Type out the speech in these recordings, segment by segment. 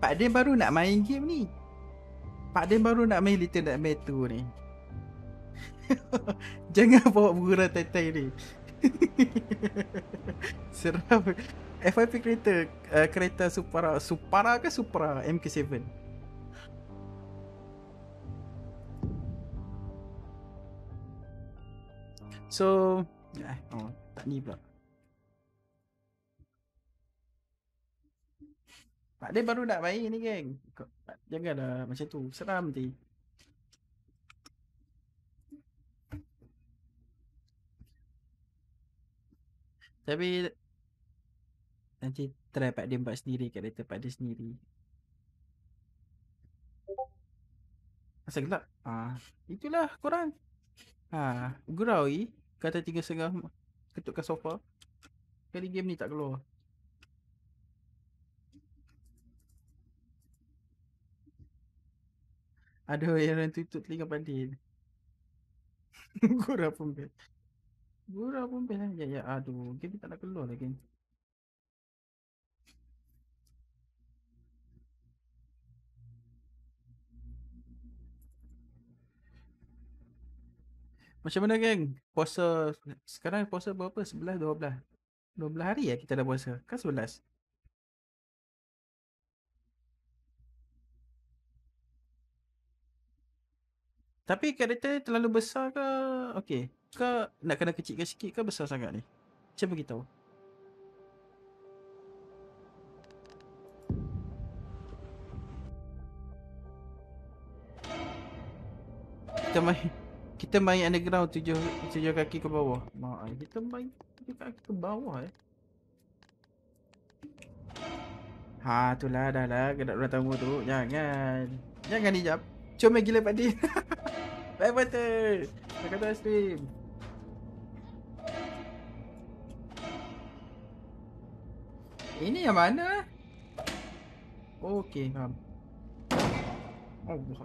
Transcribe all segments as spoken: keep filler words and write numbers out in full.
Pak Din baru nak main game ni. Pak Din baru nak main Little Nightmares two ni. Jangan bawa gurau tai-tai ni. Seram. F Y P kereta uh, kereta Supra. Supra ke Supra M K seven? So eh, oh, tak ni pula. Pak Din baru nak main ni geng. Janganlah macam tu. Seram nanti. Tapi nanti try Pak Din buat sendiri, karakter Pak Din sendiri. Asal gelap? Ah, itulah korang. Ha, gurau i kata tiga setengah ketukkan sofa. Kali game ni tak keluar. Ada yang tutup telinga Pak Din. Gurau pun best. Gurau pun best lah. Ya, ya, aduh. Game ni tak nak keluar lagi. Macam mana geng? Puasa sekarang puasa berapa? sebelas, dua belas. dua belas hari ya kita dah puasa. Kan sebelas. Tapi karakter terlalu besar ke? Okey. Ke nak kena kecilkan sikit ke besar sangat ni? Macam beritahu. Kita main kita main underground tujuh tujuh kaki ke bawah. Mak ai kita main tujuh kaki ke bawah eh. Ha itulah dah lah kena orang tamu tu. Jangan. Jangan hijab. Comel gila Pak Din. Bye butter. Nak kata stream. Ini yang mana? Okey, faham. Allah.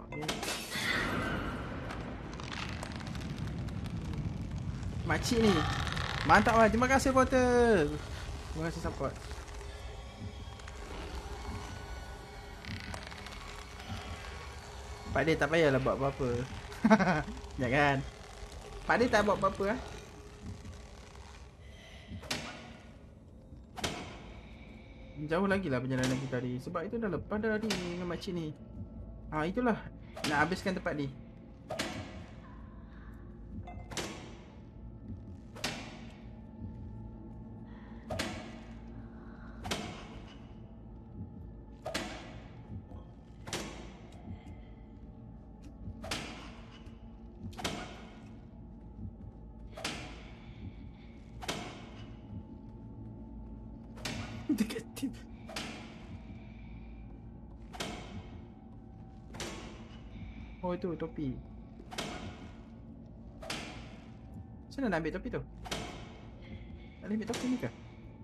Makcik ni. Mantap lah. Terima kasih Portal. Terima kasih support. Pak Din tak payahlah buat apa-apa. Jangan. Pak Din tak buat apa-apa lah. Jauh lagi lah perjalanan kita tadi. Sebab itu dah lepas dah ni dengan makcik ni. Ah itulah. Nak habiskan tempat ni. Detektif. Oh itu topi. Macam mana nak ambil topi tu? Nak ambil topi ni ke?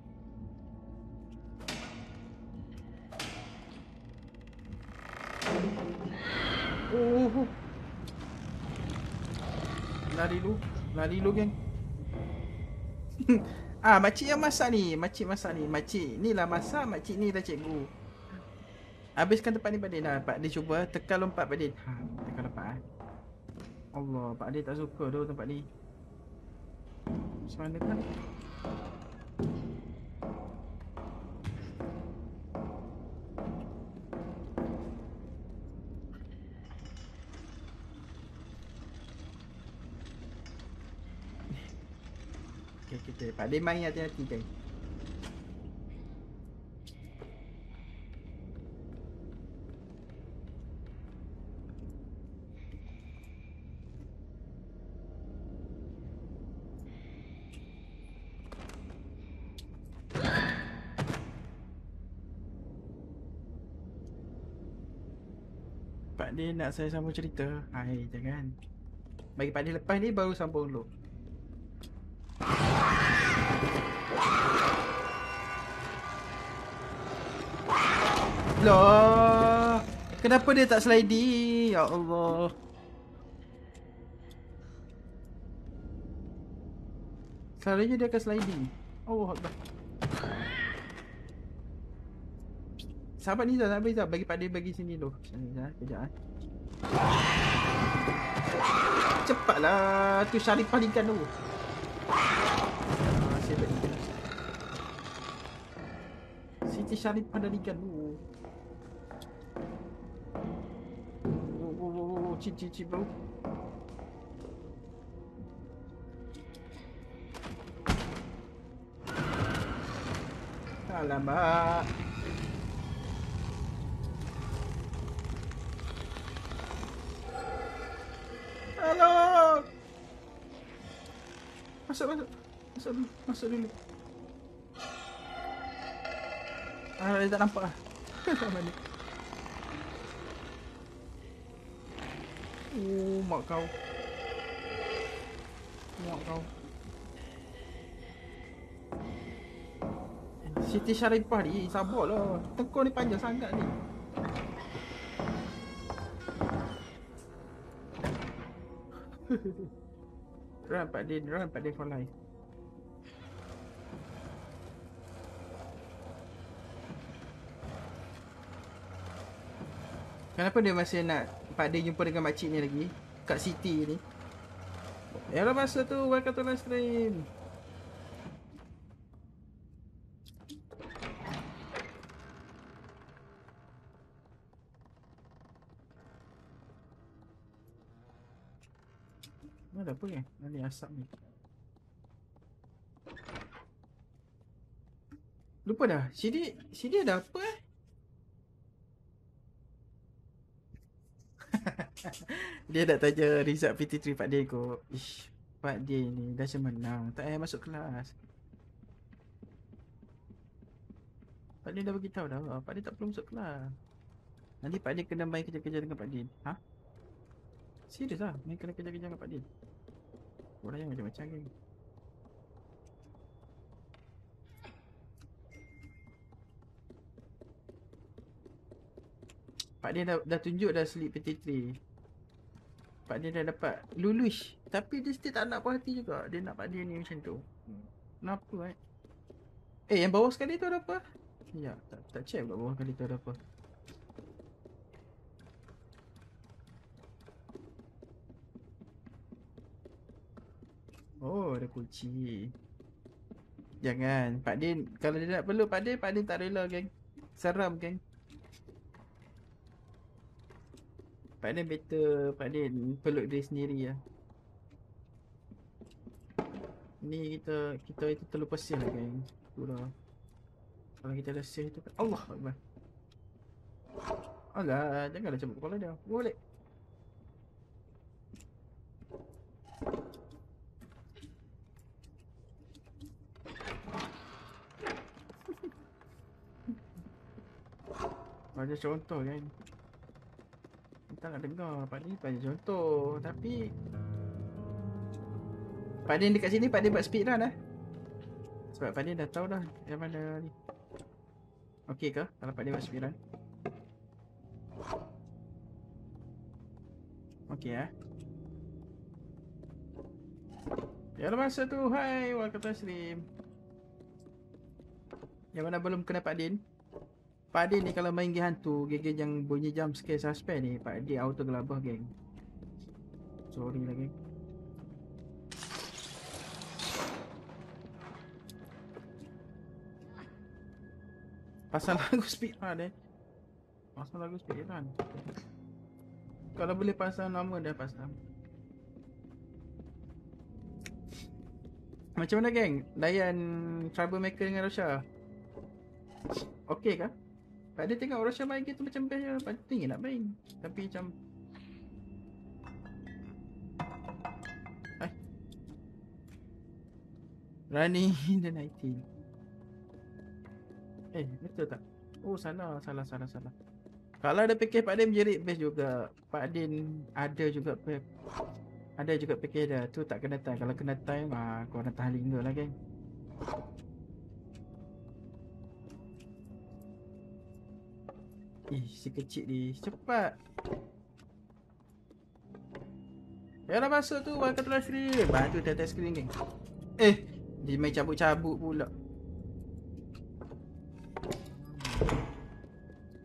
Oh. Lari lu. Lari lu geng. Ah, makcik yang masak ni. Makcik masak ni. Makcik ni lah masak. Makcik ni lah cikgu. Habiskan tempat ni Pak Din lah. Pak Din cuba tekan lompat Pak Din. Ha, tekan lompat ah. Allah, Pak Din tak suka tu tempat ni. Macam mana kan? Okay, kita Pak Din main hati-hati kan. Pak Din nak saya sambung cerita. Hai, jangan. Bagi Pak Din lepas ni baru sambung dulu. Loh. Kenapa dia tak sliding? Ya Allah. Selalunya dia akan sliding. Allah Akbar. sahabat Nizam, sahabat Nizam. Bagi Pak Din bagi sini dulu. Sini Nizam, kejap eh. Cepatlah. Tu Syarifah ikan tu. Ah, saya bagi ikan. Siti Syarifah dah ikan tu. Oh, oh, oh, oh. Cip, cip, cip, bro. Alamak. Halo. Masuk, masuk. Masuk dulu, masuk dulu. Ah, dia tak nampak lah. Sama ni. Oh, mak kau. Mak kau. Siti Syarifah ni, sabarlah. Tekor ni panjang sangat ni. Run Pak Din, run Pak Din for life. Kenapa dia masih nak Pak Din jumpa dengan makcik ni lagi? Kat City ni. Ya lah masa tu, welcome to live stream. Ada apa ni? Ni asap ni. Lupa dah. Sini, sini ada apa eh? Dia nak tanya result P T three Pak Din kot. Ish, Pak Din ni dah macam menang. Tak payah masuk kelas. Pak Din dah beritahu dah. Pak Din tak perlu masuk kelas. Nanti Pak Din kena main kerja-kerja dengan Pak Din. Ha? Serius lah. Main kena kerja-kerja dengan Pak Din. Orang yang macam-macam kan. Pak Din dah, dah tunjuk dah slip P T three. Pak Din dah dapat lulus. Tapi dia still tak nak puas hati juga. Dia nak Pak Din ni macam tu. Kenapa eh? Eh, yang bawah sekali tu ada apa? Ya, tak, tak check kat bawah sekali tu ada apa. Oh, ada kunci. Jangan. Pak Din, kalau dia nak perlu Pak Din, Pak Din tak rela, geng. Seram, geng. Pak Din better Pak Din peluk dia sendiri lah. Ni kita kita itu terlupa save lah, geng. Itulah. Kalau kita dah save tu, Allah Akbar. Alah, janganlah cabut kepala dia. Go balik. Bagi contoh kan. Kita nak dengar Pak Din bagi contoh. Tapi Pak Din dekat sini Pak Din buat speed run dah. Sebab Pak Din dah tahu dah yang mana ni. Okey ke kalau Pak Din buat speed run? Okey eh. Ya masa tu, hai, welcome to stream. Yang mana belum kena Pak Din? Pak Din ni kalau main game hantu, geng-geng yang bunyi jump scare suspend ni, Pak Din auto gelabah, geng. Sorry lah, geng. Pasal lagu speedrun eh. Pasal lagu speedrun. Kalau boleh pasang nama dah pasang. Macam mana, geng? Layan Troublemaker dengan Rosha? Okey kah? Pak Din tengok Rosha main game tu macam best je. Pak Din tinggi nak main. Tapi macam Hai Running in the nineteen. Eh, betul tak? Oh, salah, salah, salah, salah. Kalau ada package Pak Din menjerit best juga. Pak Din ada juga Ada juga package dah. Tu tak kena time. Kalau kena time, ah, korang tahan lingga lah, geng. Ih, si kecil ni. Cepat. Yalah masuk tu. Welcome to live stream. Bantu tap-tap screen, geng. Eh, dia main cabut-cabut pula.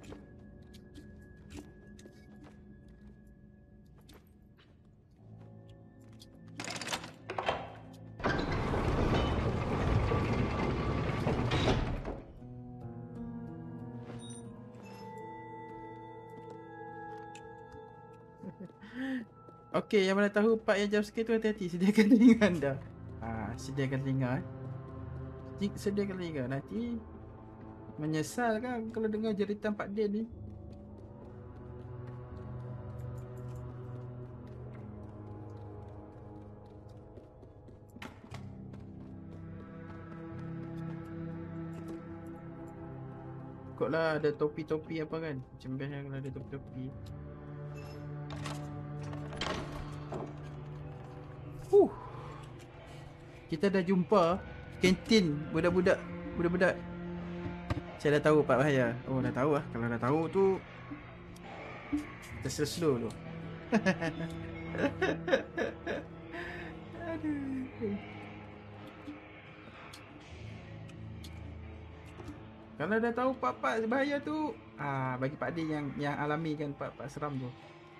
Okey, yang mana tahu part yang jump scare tu hati-hati. Sediakan telinga anda. Ha, sediakan telinga eh. Sedi- Sediakan telinga. Nanti menyesal kan kalau dengar jeritan Pak Din ni. Takutlah ada topi-topi apa kan. Macam best kan kalau ada topi-topi. Huh. Kita dah jumpa kantin budak-budak. Budak-budak. Saya dah tahu Pak Bahaya. Oh dah tahu lah. Kalau dah tahu tu kita slow dulu. Aduh. Kalau dah tahu part-part bahaya tu, ah bagi Pak Din yang yang alami kan part-part seram tu.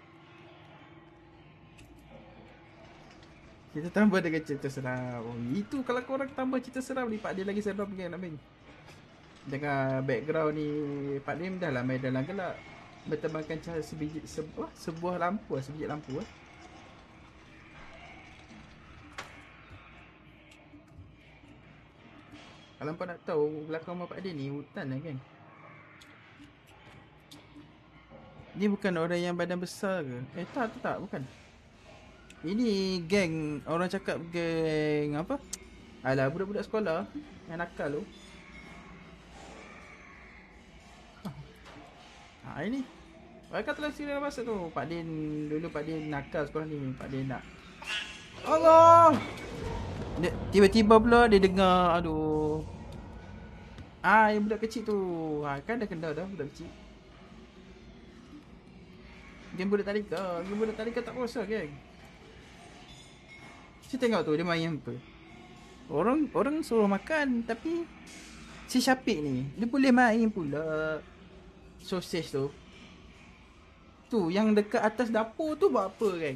Kita tambah dengan cerita seram. Oh, itu kalau korang tambah cerita seram ni Pak Din lagi seram kan Amin. Dengan background ni Pak Din dah lah main dalam gelap. Bertemankan cahaya sebiji sebuah sebuah lampu, sebiji lampu eh. Kalau kau nak tahu belakang rumah Pak Din ni hutan lah kan. Ni bukan orang yang badan besar ke? Eh tak tak tak bukan. Ini geng, orang cakap geng apa? Alah budak-budak sekolah yang nakal tu. Ha ini. Mereka telah sila masa tu. Pak Din dulu Pak Din nakal sekolah ni. Pak Din nak. Allah. Dia, tiba-tiba pula dia dengar aduh. Ah yang budak kecil tu. Ha kan dah kena dah budak kecil. Game budak tadika. Game budak tadika tak kuasa geng. Saya tengok tu dia main apa. Orang orang suruh makan tapi si Syafiq ni dia boleh main pula sosis tu. Tu yang dekat atas dapur tu buat apa kan?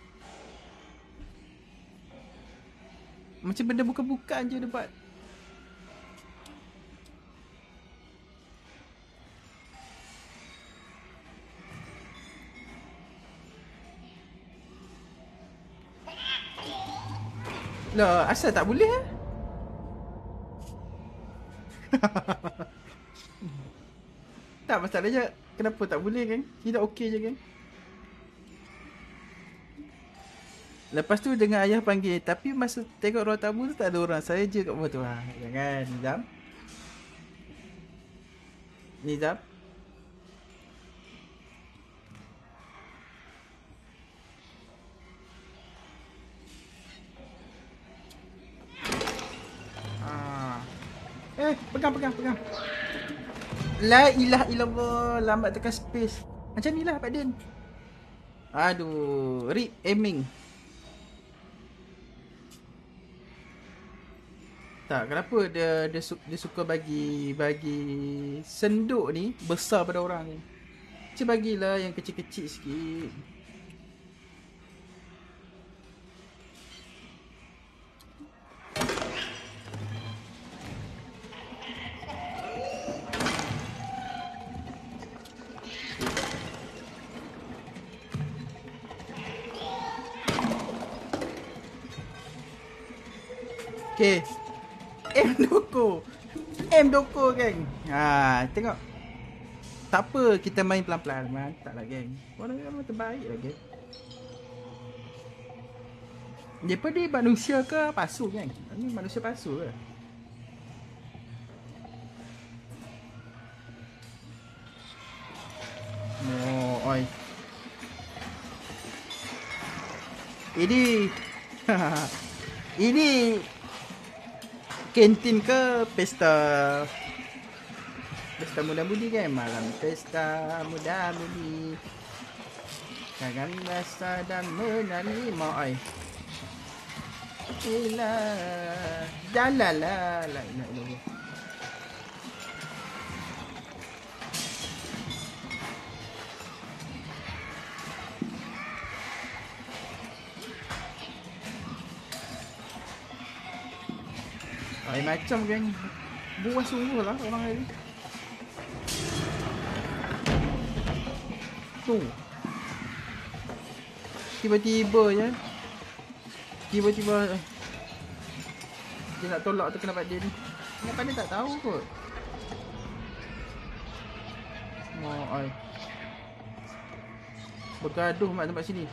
Macam benda bukan-bukan je dia buat. Lah, asal tak boleh eh? Tak masalah je. Kenapa tak boleh kan? Tidak okey je kan? Lepas tu dengan ayah panggil. Tapi masa tengok ruang tamu tu tak ada orang. Saya je kat bawah tu. Ha, jangan Nizam. Nizam. Eh, pegang, pegang, pegang. La ilaha illallah. Lambat tekan space. Macam ni lah Pak Din. Aduh. Rip aiming. Tak, kenapa dia dia, su- dia suka bagi bagi senduk ni besar pada orang ni. Macam bagilah yang kecil-kecil sikit. Okay. M doko. M doko geng. Ha, tengok. Tak apa kita main pelan-pelan. Mantap lah geng. Orang orang terbaik lah geng. Depa dia manusia ke pasu geng? Ni manusia pasu ke? Oh, oi. Ini ini kantin ke pesta pesta muda-mudi kan? Malam pesta muda-mudi, jangan rasa dan menerima ai. Ilah jalala la ilaha illallah. Ai macam geng. Buah sungguh lah orang ni. Tu. Tiba-tiba je. Tiba-tiba dia nak tolak tu kenapa dia ni. Kenapa dia tak tahu kot. Mau ai. Bergaduh mak tempat sini.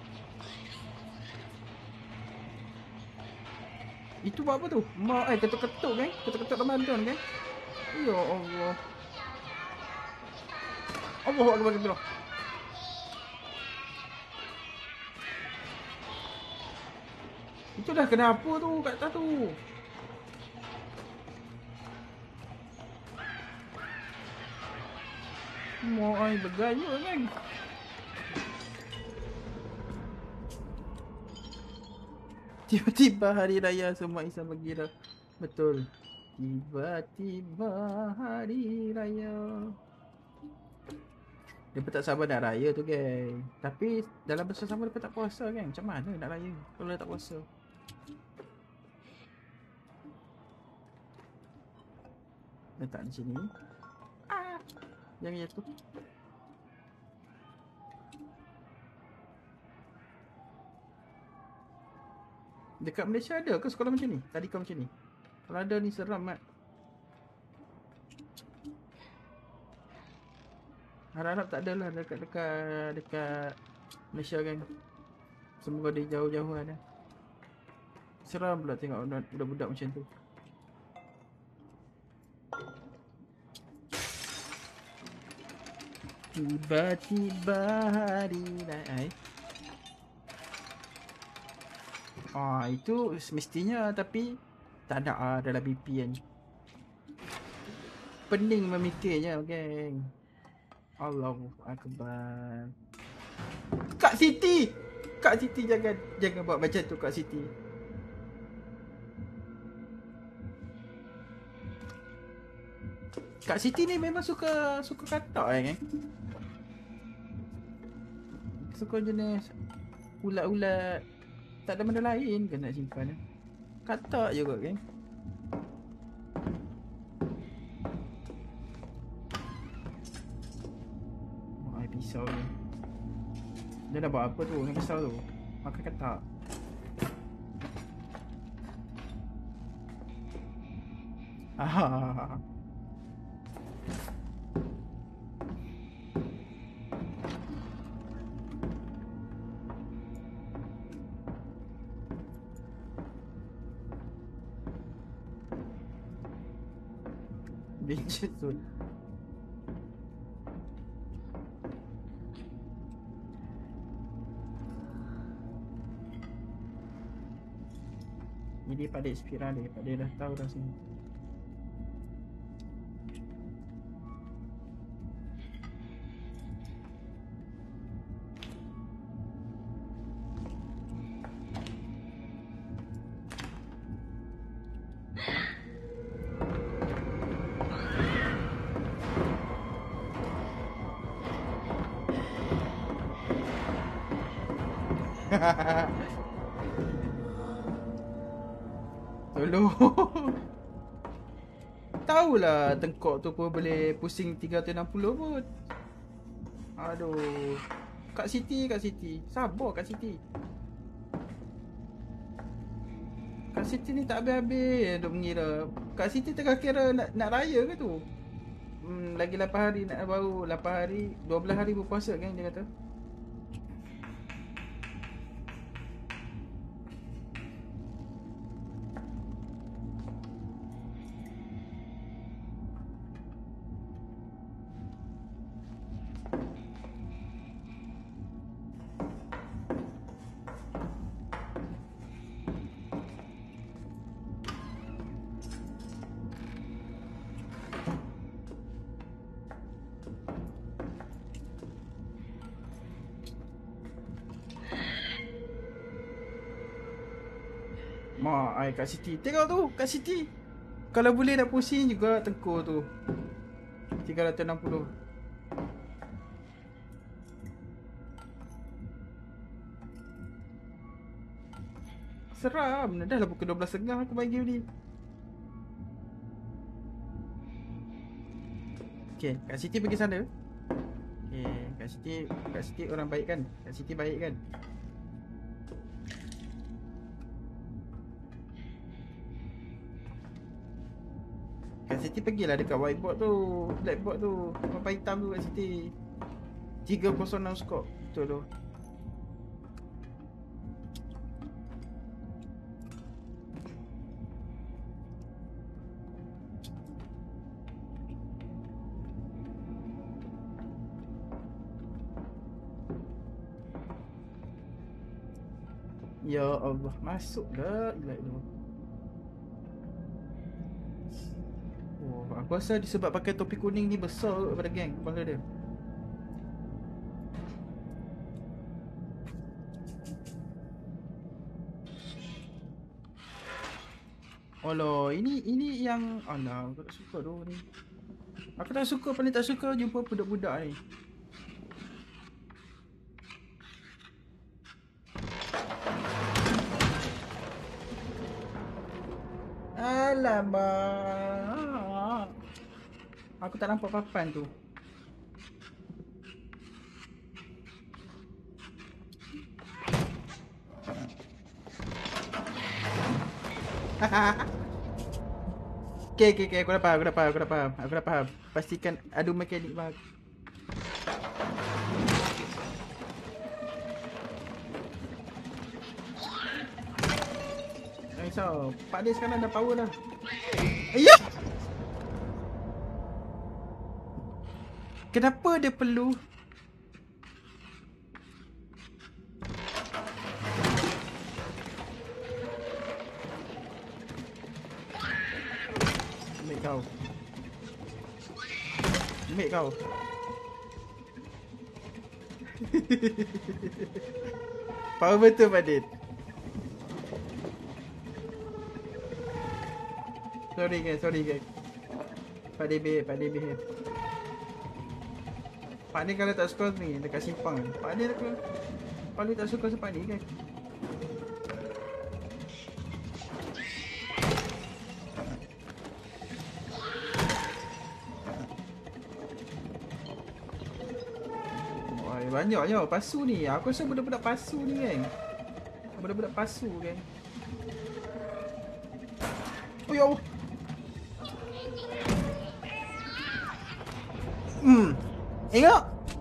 Itu buat apa tu? Mak ai ketuk-ketuk kan? Ketuk-ketuk Ramadan kan? Ya Allah. Allahu akbar kabira. Itu dah kenapa tu kat atas tu? Mak ai bergaya kan? Tiba-tiba hari raya semua Islam bergira. Betul. Tiba-tiba hari raya. Dia pun tak sabar nak raya tu geng. Tapi dalam bersama dia pun tak puasa kan. Macam mana nak raya kalau dia tak puasa? Letak di sini. Ah, jangan jatuh. Dekat Malaysia ada ke sekolah macam ni? Tadika macam ni? Kalau ada ni seram mat. Harap-harap tak ada lah dekat-dekat dekat Malaysia kan. Semoga dia jauh-jauhan lah. Seram pula tengok budak-budak macam tu. Tiba-tiba hari raya. Ah, itu semestinya tapi tak ada ah dalam B P kan. Pening memikirnya, geng. Allahu akbar. Kak Siti. Kak Siti jangan jangan buat macam tu Kak Siti. Kak Siti ni memang suka suka katak kan. Eh? Suka jenis ulat-ulat. Tak ada benda lain ke nak simpan. Katak je kot kan. Oh, ai pisau ni. Dia dah buat apa tu dengan pisau tu? Makan katak. Ah. Bitches tu. Ini pada spiral dia, pada dia dah tahu dah sini. Tolong. Tahulah tengkok tu pun boleh pusing tiga ratus enam puluh pun. Aduh. Kak Siti, Kak Siti. Sabar Kak Siti. Kak Siti ni tak habis-habis duk mengira. Kak Siti tengah kira nak nak raya ke tu? Hmm, lagi lapan hari nak baru lapan hari, dua belas hari berpuasa kan dia kata. Mak ai Kak Siti. Tengok tu Kak Siti. Kalau boleh nak pusing juga tengkuk tu. tiga ratus enam puluh. Seram. Dah lah pukul dua belas tiga puluh aku main game ni. Okay, Kak Siti pergi sana. Okay, Kak Siti, Kak Siti orang baik kan? Kak Siti baik kan? Siti pergilah dekat whiteboard tu, blackboard tu, papan hitam tu kat Siti. tiga kosong enam skop. Betul tu. Ya Allah, masuk dah ilat tu. Oh, aku rasa disebab pakai topi kuning ni besar daripada geng kepala dia. Alah, ini ini yang alah, aku tak suka tu ni. Aku tak suka, paling tak suka jumpa budak-budak ni. Alamak. Aku tak nampak papan tu. Okay, okay, okay, aku dah faham, aku dah faham, aku dah faham, aku dah faham. Pastikan adu mekanik bang. Tak risau, Pak dia sekarang dah power dah. Ya! Kenapa dia perlu? Ambil kau. Ambil kau. Power betul Pak Din. Sorry guys, sorry guys. Pak Din behave, Pak Din behave. Pak Din kalau tak suka ni dekat simpang. Pak Din aku paling tak suka sebab ni guys. Banyaknya pasu ni. Aku rasa budak-budak pasu ni kan. Budak-budak pasu kan. Oh ya Allah. Hmm. Tengok.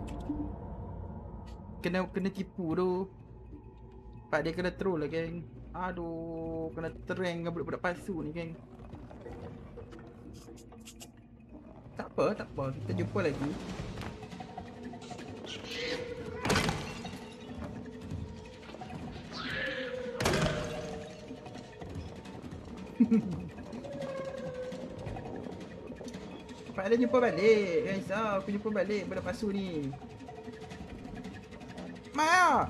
Kena kena tipu tu. Pak dia kena troll lah geng. Aduh, kena tereng dengan budak-budak pasu ni geng. Tak apa, tak apa. Kita jumpa lagi. Pak dia jumpa balik. Guys, ah, aku jumpa balik budak pasu ni. Ma.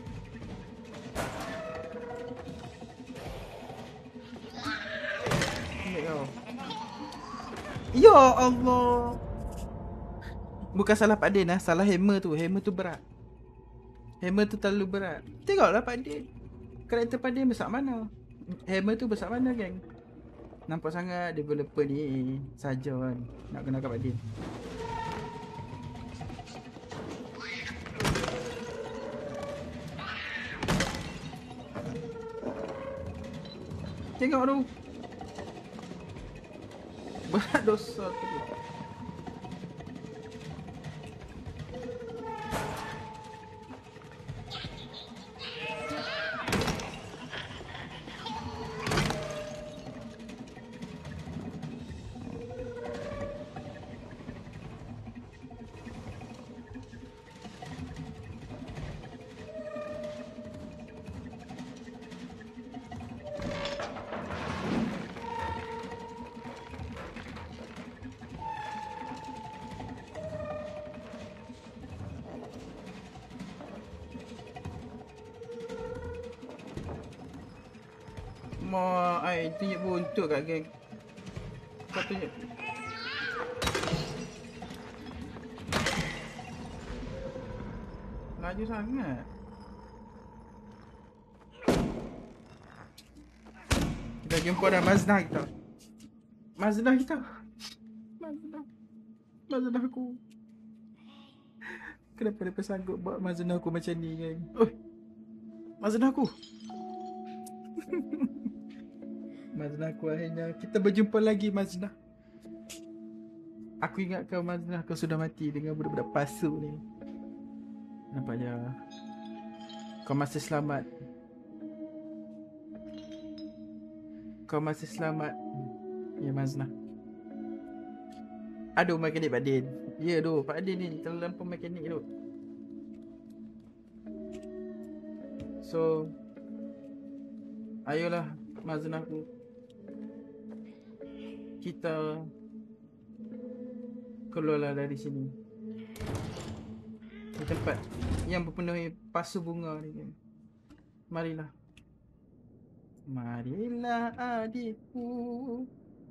Ya Allah. Bukan salah Pak Din lah, salah hammer tu. Hammer tu berat. Hammer tu terlalu berat. Tengoklah Pak Din. Karakter Pak Din besar mana? Hammer tu besar mana geng? Nampak sangat developer ni saja kan nak kena kat Pak Din. Tengok tu. Berat dosa tu. Mak ai tunjuk buntut kat geng. Kau tunjuk. Laju sangat. Kita jumpa dah Mazda kita. Mazda kita. Mazda. Mazda aku. Kenapa dia sanggup buat Mazda aku macam ni geng? Oi. Mazda aku. Mazda aku akhirnya. Kita berjumpa lagi Mazda. Aku ingat kau Maznah, kau sudah mati dengan budak-budak pasu ni. Nampaknya kau masih selamat. Kau masih selamat. Ya Maznah. Aduh mekanik Pak Din. Ya doh, Pak Din ni terlampau mekanik tu. So ayolah Maznah ku. Kita keluarlah dari sini. Di tempat yang berpenuhi pasu bunga ni kan. Marilah. Marilah adikku.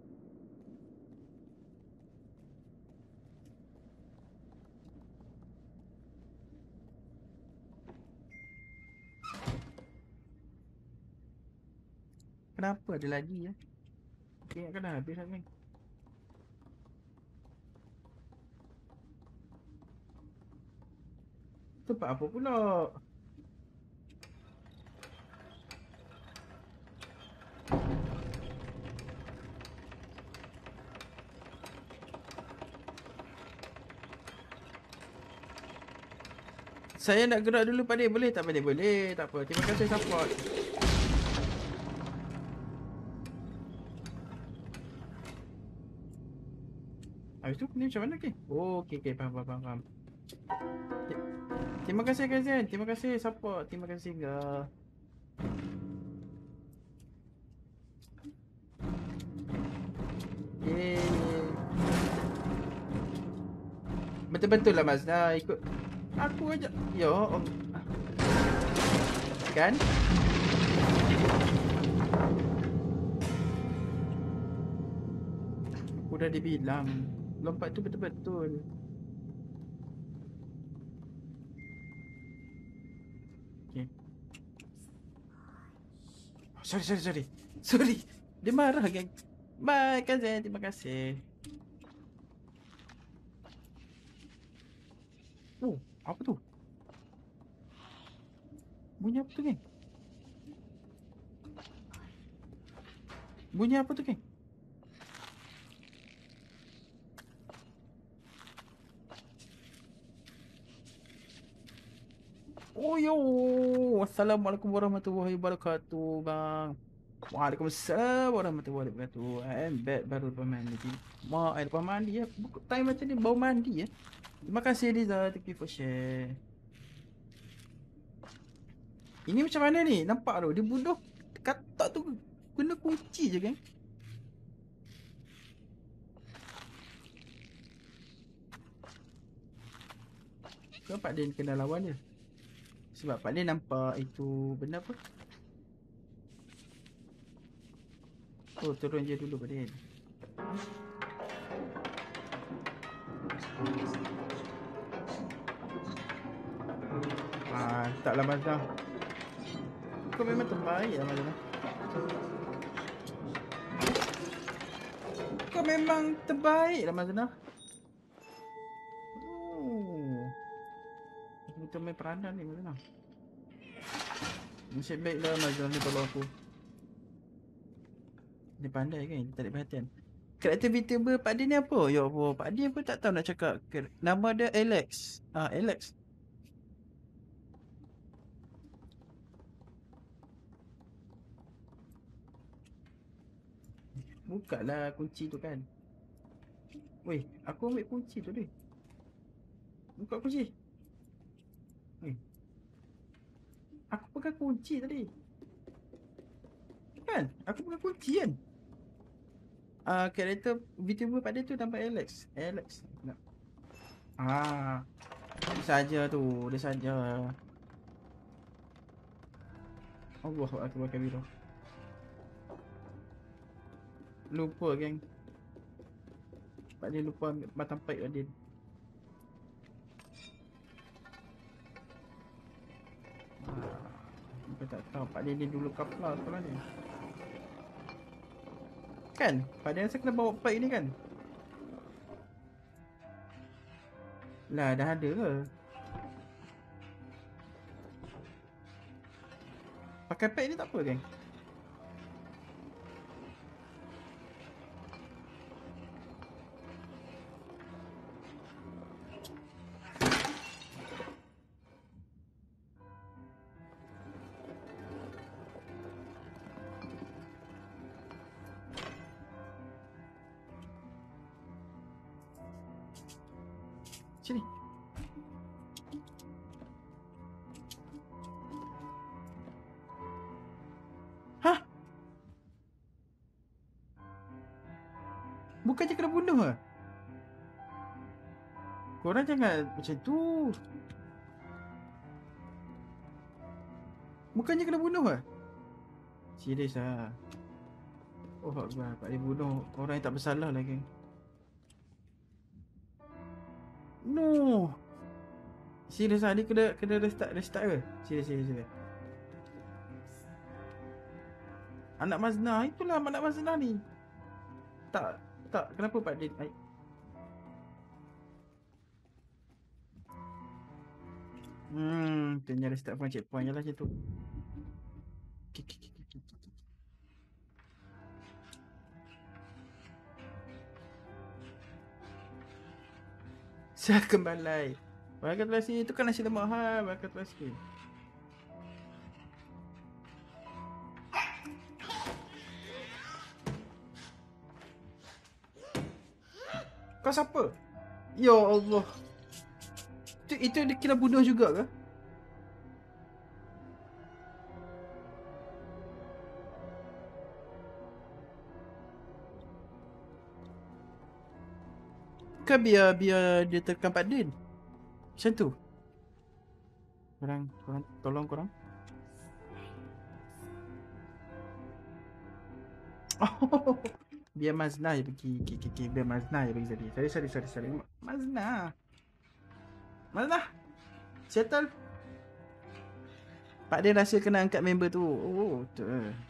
Kenapa ada lagi ya? Ingatkan dah habis kan. Tempat apa pula? Saya nak gerak dulu Pak Din. Boleh tak Pak Din? Boleh. Tak apa. Terima kasih support. Habis tu ni macam mana ke? Oh, okey okey faham faham faham. Ti- Terima kasih Kazian. Terima kasih support. Terima kasih enggak. Yeay. Betul-betul lah Mas. Dah ikut aku aja. Ya Allah. Kan? Aku dah dibilang. Lompat tu betul-betul. Okay. Oh, sorry, sorry, sorry. Sorry. Dia marah, geng. Bye, Kazen. Terima kasih. Oh, apa tu? Bunyi apa tu, geng? Bunyi apa tu, geng? Oh, yo. Assalamualaikum warahmatullahi wabarakatuh, bang. Waalaikumsalam warahmatullahi wabarakatuh. I am back baru lepas mandi. Ma, air lepas mandi ya. Time macam ni bau mandi ya. Terima kasih Riza. Thank you for share. Ini macam mana ni? Nampak tu. Dia bunuh katak tu kena kunci je kan? Kenapa Pak Din kena lawan dia? Sebab Pak Din nampak itu benda apa? Oh, turun je dulu Pak Din. Ah, taklah Mazdah. Kau memang terbaik lah Mazdah. Kau memang terbaik lah Mazdah. Oh. Betul main peranan ni Mazdah. Nasib baik lah Mazdah ni tolong aku. Dia pandai kan? Dia tarik perhatian. Karakter VTuber Pak Din ni apa? Ya Allah, Pak Din pun tak tahu nak cakap. Nama dia Alex. Ah, Alex. Buka lah kunci tu kan. Weh, aku ambil kunci tu ni. Buka kunci. Weh. Aku pegang kunci tadi. Kan? Aku pegang kunci kan? Ah, uh, karakter VTuber pada tu nampak Alex. Alex. Nak. Ah. Dia saja tu, dia saja. Allahu akbar kabira. Lupa geng. Pak dia lupa ambil batang pipe dia. Aku tak tahu Pak dia, dia dulu kapal sekolah ni. Kan? Pak dia rasa kena bawa pipe ni kan? Lah dah ada ke? Pakai pipe ni tak apa geng? Bukannya kena bunuh lah. Korang jangan macam tu. Bukannya kena bunuh lah. Serius lah. Oh Akbar, Pak dia bunuh orang yang tak bersalah lah geng. No. Serius lah, dia kena, kena restart, restart ke? Serius, serius, serius. Anak Mazna, itulah anak Mazna ni. Tak, tak, kenapa Pak dia... Ay. Hmm, tanya restart from checkpoint je lah macam tu. Okay, okay, okay, okay. Saya kembali. Barakallahu sini, itu kan nasi lemak ha, barakallahu sini. Kau siapa? Ya Allah. Itu, itu dia kira bunuh juga ke? Kan biar biar dia tekan Pak Din. Macam tu. Korang, korang tolong korang. Oh, biar Mazna je pergi. Okay, okay, okay. Biar Mazna je pergi tadi. Sorry, sorry, sorry, sorry. Mazna. Mazna. Settle. Pak Din rasa kena angkat member tu. Oh, tu.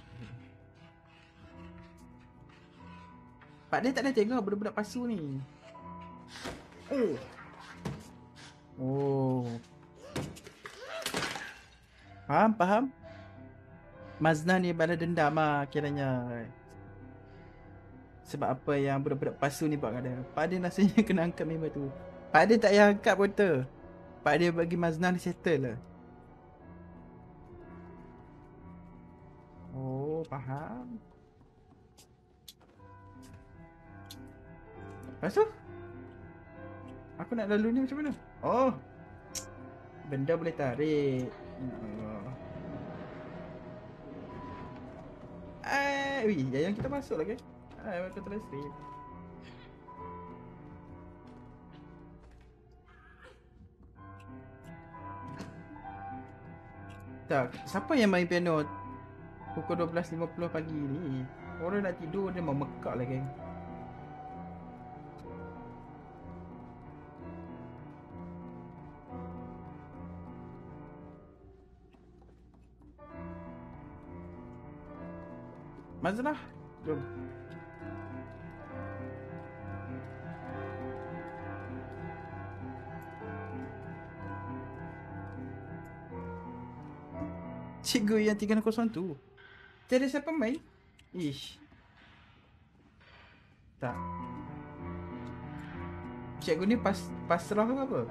Pak Din tak ada tengok budak-budak pasu ni. Oh. Oh. Faham, faham? Mazna ni balas dendam lah kiranya. Sebab apa yang budak-budak pasu ni buat kat dia. Pak Din rasanya kena angkat member tu. Pak Din tak payah angkat pun tu. Pak Din bagi Mazna ni settle lah. Oh, faham. Lepas tu? Aku nak lalu ni macam mana? Oh. Benda boleh tarik. Oh. Eh, wih, yang kita masuk lagi. Ah, aku terus stream. Tak, siapa yang main piano pukul dua belas lima puluh pagi ni? Orang nak tidur dia mau mekak lah geng. Mazna, jom. Cikgu yang tiga kosong tu. Tiada siapa main? Ish. Tak. Cikgu ni pas pasrah ke apa?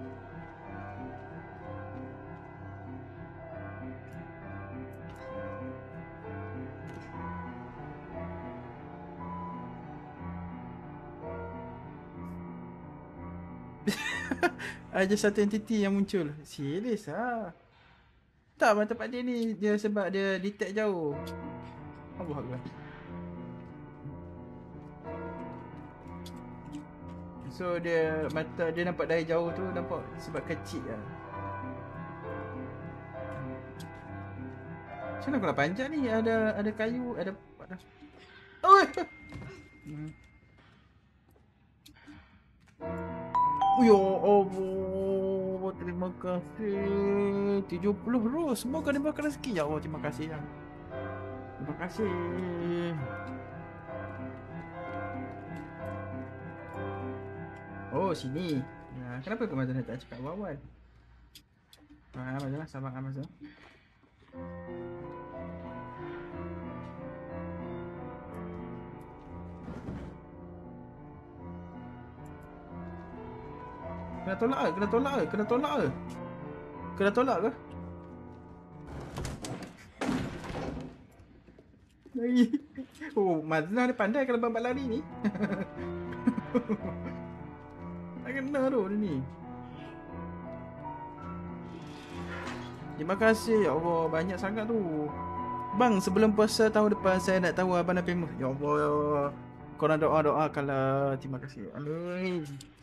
Ada satu entiti yang muncul. Serius lah. Tak, mata Pak Din ni dia sebab dia detect jauh. Allah Allah. So dia mata dia nampak dari jauh tu nampak sebab kecil lah. Macam mana aku nak panjat ni? Ada ada kayu, ada ada. Oh. Hmm. Ya Allah, terima kasih. tujuh puluh ros. Semoga diberikan rezeki. Ya Allah, terima kasih ya. Terima kasih. Oh, sini. Ya, kenapa kau Mazna tak cakap awal-awal? Ah, Mazna, sabar Mazna. Kena tolak ke? Kena tolak ke? Kena tolak ke? Kena tolak ke? Oh, Mazna dia pandai kalau bambat lari ni. Tak kena tu dia ni. Terima kasih ya Allah, banyak sangat tu. Bang, sebelum puasa tahun depan saya nak tahu abang nak famous. Ya Allah. Korang doa-doa kalau terima kasih. Aduh.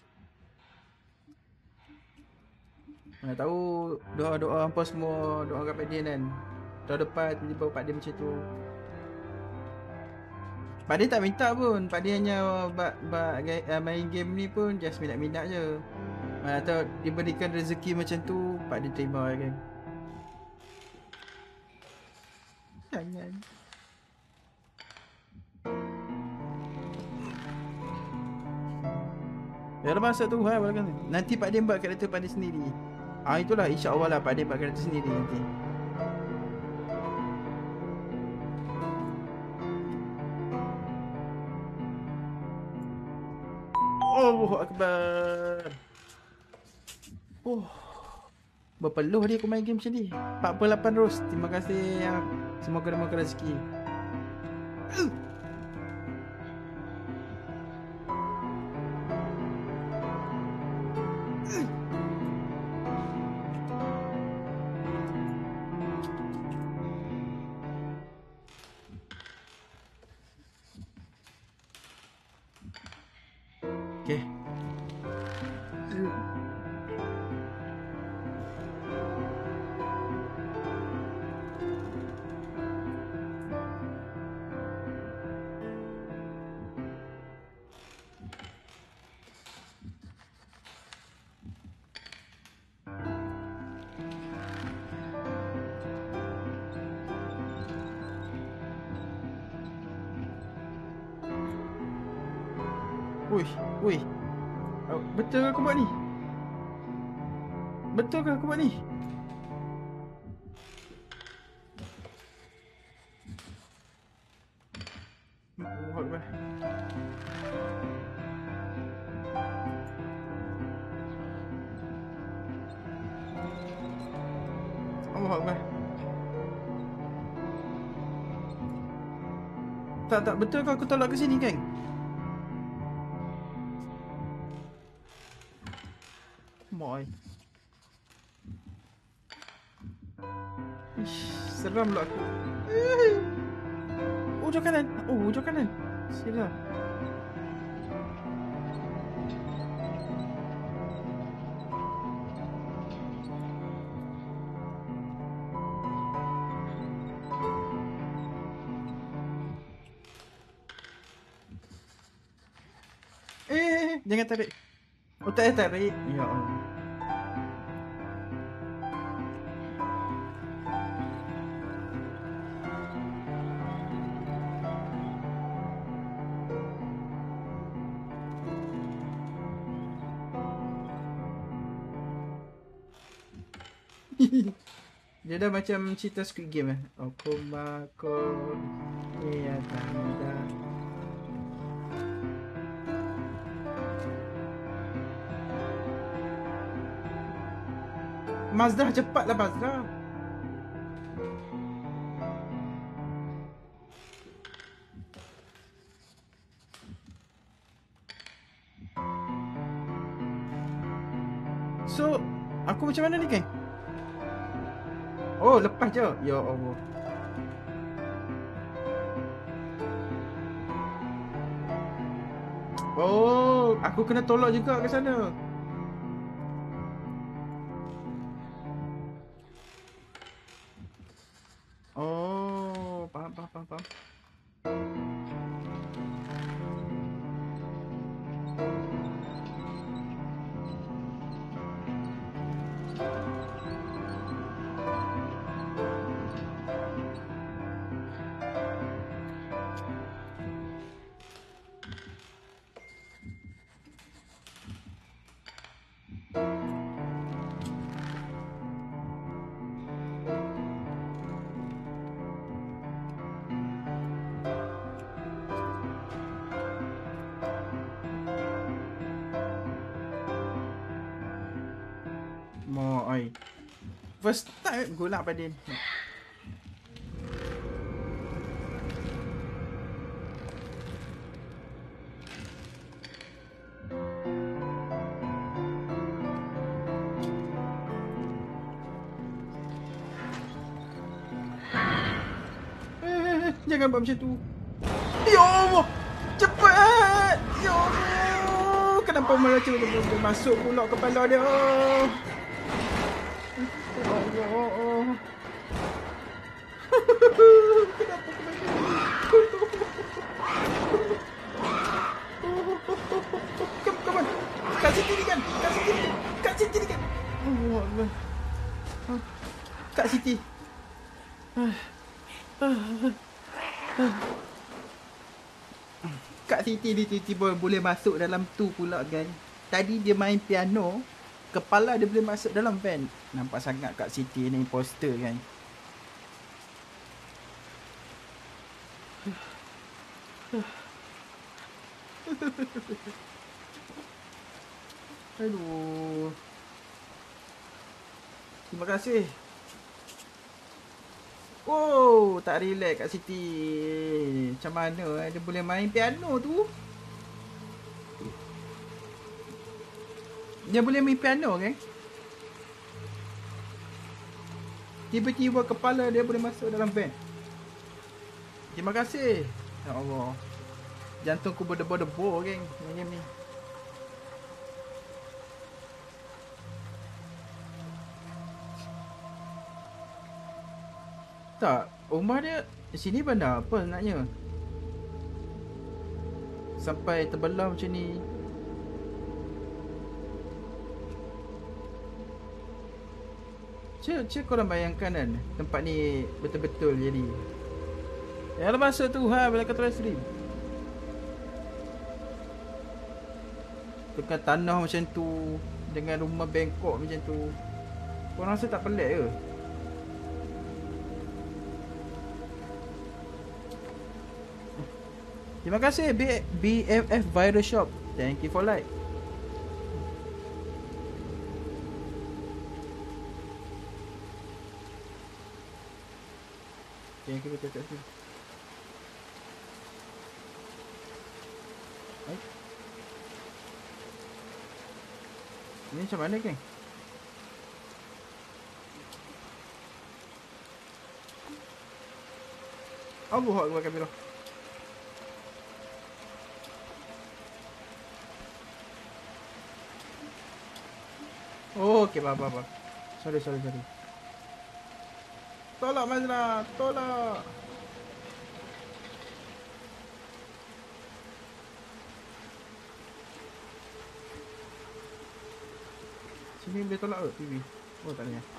Mana tahu doa-doa hampa semua doa kat Pak Din kan. Tahun depan tiba-tiba Pak Din macam tu. Pak Din tak minta pun. Pak Din hanya bak, bak, uh, main game ni pun just minat-minat je. Mana tahu diberikan rezeki macam tu, Pak Din terima kan. Jangan. Ya masa tu ha, nanti Pak Din buat karakter Pak Din sendiri. Ah itulah insya-Allah lah Pak Din buat karakter sendiri nanti. Allahu Akbar. Oh. Berpeluh dia aku main game macam ni. empat puluh lapan ros. Terima kasih yang semoga dapat rezeki. Uh. Okay. Wih, wih. Betul ke aku buat ni? Betul ke aku buat ni? Allahu Akbar. Allahu Akbar. Tak, tak. Betul ke aku tolak ke sini, geng? Moy. Ish, seram pula aku. Oh, hujung kanan. Oh, hujung kanan. Sila. Eh, jangan tarik. Oh, tak tarik. Ya Allah. Dia dah macam cerita Squid Game eh. Okumako ya tanda. Mazda cepatlah Mazda. So, aku macam mana ni, geng? Oh, lepas je. Ya Allah. Oh, aku kena tolak juga ke sana. Oh, faham, faham, faham, faham. Mo oi. First time gula Pak Din. Eh, jangan buat macam tu. Ya Allah. Cepat. Ya Allah, kenapa malah cuba dia masuk pula kepala dia? Ya Allah. Kenapa kena gini? Come, come on. Kat sini ni kan? Kat sini ni. Kat sini ni kan? Oh Allah. Kak Siti. Kak Siti ni tiba-tiba boleh masuk dalam tu pula kan. Tadi dia main piano, kepala dia boleh masuk dalam van. Nampak sangat Kak Siti ni imposter kan. Aduh. Terima kasih. Oh, tak relax Kak Siti. Macam mana eh? Dia boleh main piano tu? Dia boleh main piano kan? Tiba-tiba kepala dia boleh masuk dalam van. Terima kasih. Ya Allah. Jantungku berdebar-debar kan macam ni. Tak, rumah dia sini bandar apa sebenarnya? Sampai terbelah macam ni. Cik, cik korang bayangkan kan tempat ni betul-betul jadi. Ya Allah masa Tuhan bila kata stream. Dekat tanah macam tu, dengan rumah bengkok macam tu, korang rasa tak pelik ke? Terima kasih B- BFF Virus Shop. Thank you for like. Thank you, thank you. Hai. Ini macam mana geng? Allahu Akbar kabirah. Oh, okey, bye, bye, bye. Sorry, sorry, sorry. Tolak Mazra, tolak. Sini boleh tolak ke T V? Oh, tak boleh.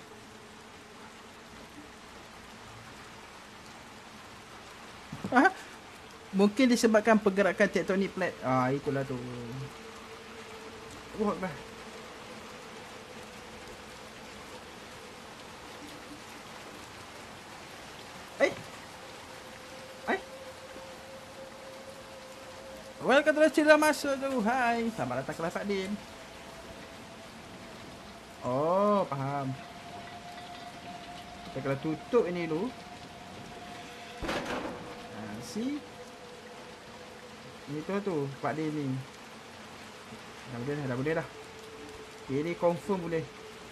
Mungkin disebabkan pergerakan tektonik plate. Ah, itulah tu. Oh, Akbar. Welcome to the cerita masuk tu. Hai, selamat datang ke Live Adin. Oh, faham. Kita kena tutup ini dulu. Ha, see? Ini tu tu, Pak Din ni. Dah boleh dah, dah boleh dah. Ini confirm boleh.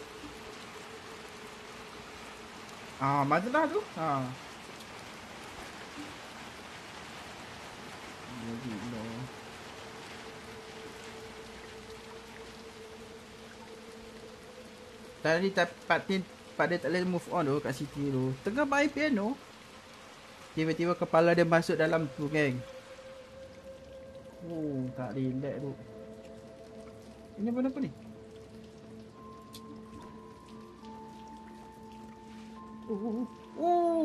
Ah, masalah tu. Ha. Tadi Pak Din, Pak Din tak boleh move on tu kat Siti tu. Tengah main piano, tiba-tiba kepala dia masuk dalam tu geng. Oh, tak relax tu. Ini apa ni? Oh, oh.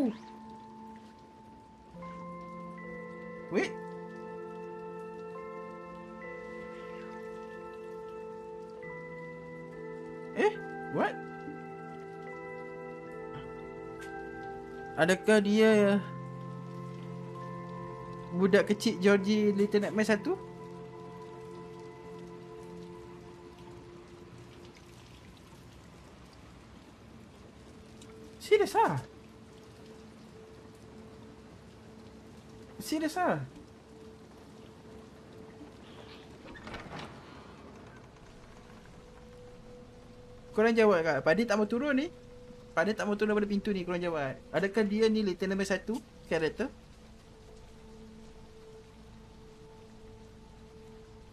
Wait. Eh, what? Adakah dia budak kecil Georgie Little Nightmares satu? Serius ah? Serius ah? Korang jawab kat, Pak Din tak mau turun ni? Pak Din tak mau turun daripada pintu ni, korang jawab. Adakah dia ni Little Nightmares satu karakter?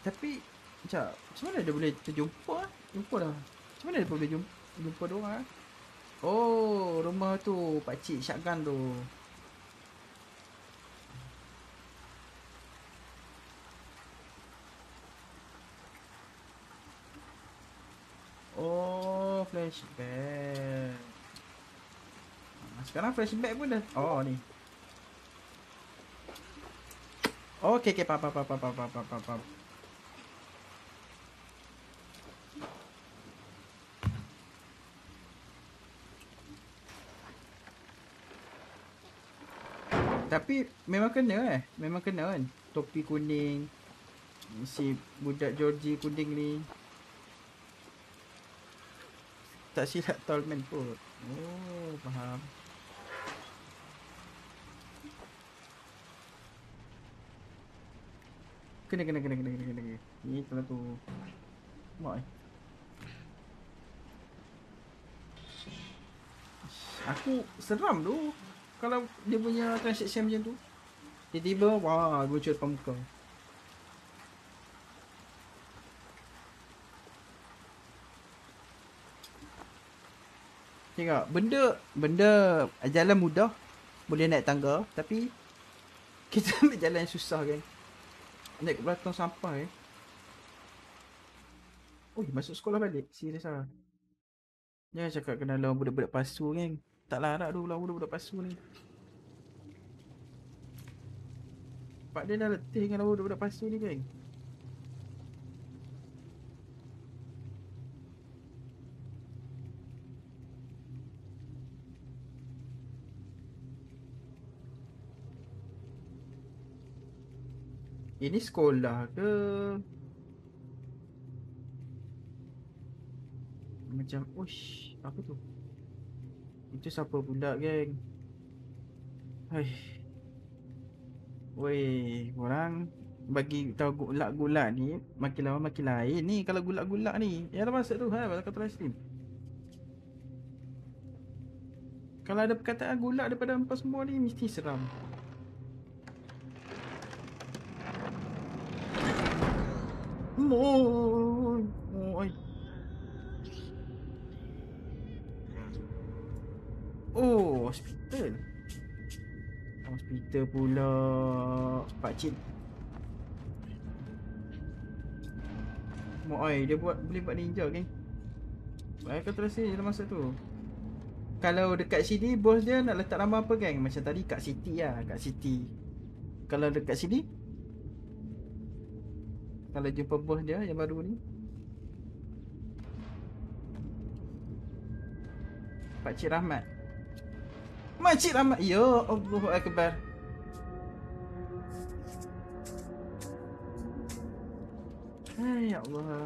Tapi sekejap, macam mana dia boleh terjumpa ah? Jumpa dah. Macam mana dia boleh jumpa, jumpa dia orang ah? Oh, rumah tu pakcik shotgun tu. Oh, flashback. Ah, sekarang flashback pun dah. Oh ni. Oh, okey okey, faham faham faham faham faham faham faham. Tapi memang kena eh. Memang kena kan. Topi kuning. Si budak Georgie kuning ni. Tak silap Tallman pun. Oh, faham. Kena kena kena kena kena kena. Ni kalau tu. Mak eh. Aku seram tu kalau dia punya transaction macam tu. Tiba-tiba wah gocor depan muka. Tengok benda benda jalan mudah boleh naik tangga tapi kita ambil jalan yang susah kan. Naik ke belakang sampah eh. Oh, masuk sekolah balik. Serius ah. Jangan cakap kena lawan budak-budak pasu kan. Tak larat tu lawan budak-budak pasu ni. Pak dia dah letih dengan lawan budak-budak pasu ni kan. Ini sekolah ke? Macam, uish, apa tu? Itu siapa pula geng? Hai. Weh, orang bagi tahu gulak-gulak ni makin lama makin lain ni kalau gulak-gulak ni. Ya dah masuk tu ha, pasal kata Raslim. Kalau ada perkataan gulak daripada hampa semua ni mesti seram. Oi. Oi. Oh, hospital. Hospital pula. Pakcik. Oi, dia buat boleh buat ninja geng. Baik kata Raslim dia dah masuk tu. Kalau dekat sini bos dia nak letak nama apa geng? Macam tadi kat City lah, kat City. Kalau dekat sini kalau jumpa bos dia yang baru ni Pakcik Rahmat. Makcik Rahmat. Ya Allahu Akbar. Hai ya Allah.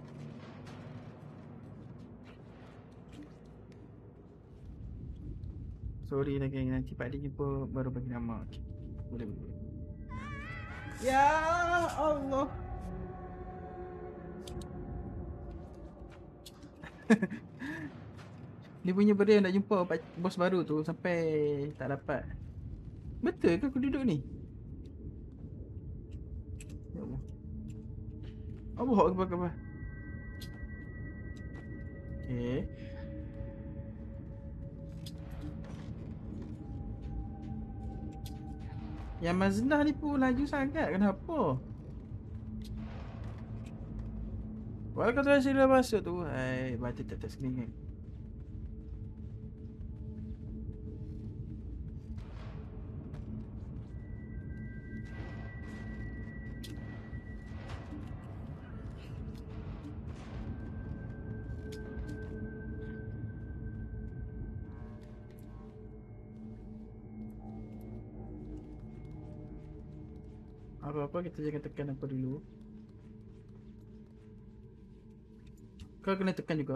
Sorry lah geng, nanti Pak dia jumpa baru bagi nama. Okay. Boleh boleh. Ya Allah. Dia punya benda nak jumpa bos baru tu sampai tak dapat. Betul ke aku duduk ni? Ya Allah. Allah Akbar Akbar. Okay. Yang Maznah ni pun laju sangat. Kenapa? Walau kata saya dah masuk tu. Hai, baca tak tak sekali kan. Apa-apa kita jangan tekan apa dulu. Kau kena tekan juga.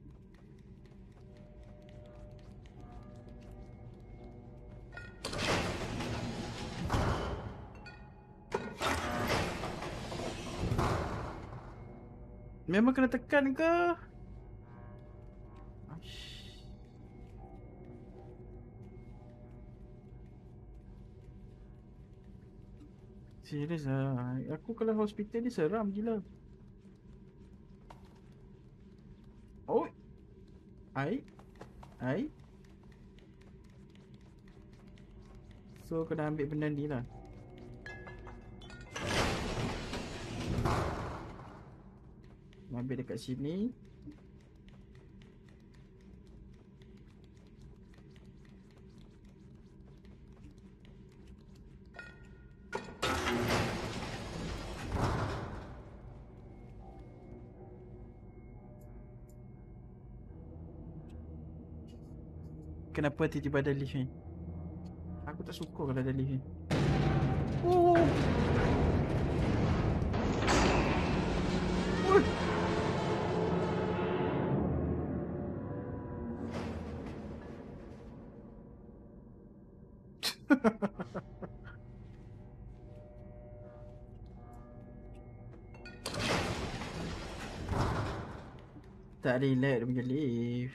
Memang kena tekan ke? Serius lah. Aku kalau hospital ni seram gila. Oh, ai, ai. So kena ambil benda ni lah. Ambil dekat sini. Kenapa tiba-tiba ada lift ni? Aku tak suka kalau ada lift ni. Oh. Oh. Tak relax dia punya lift.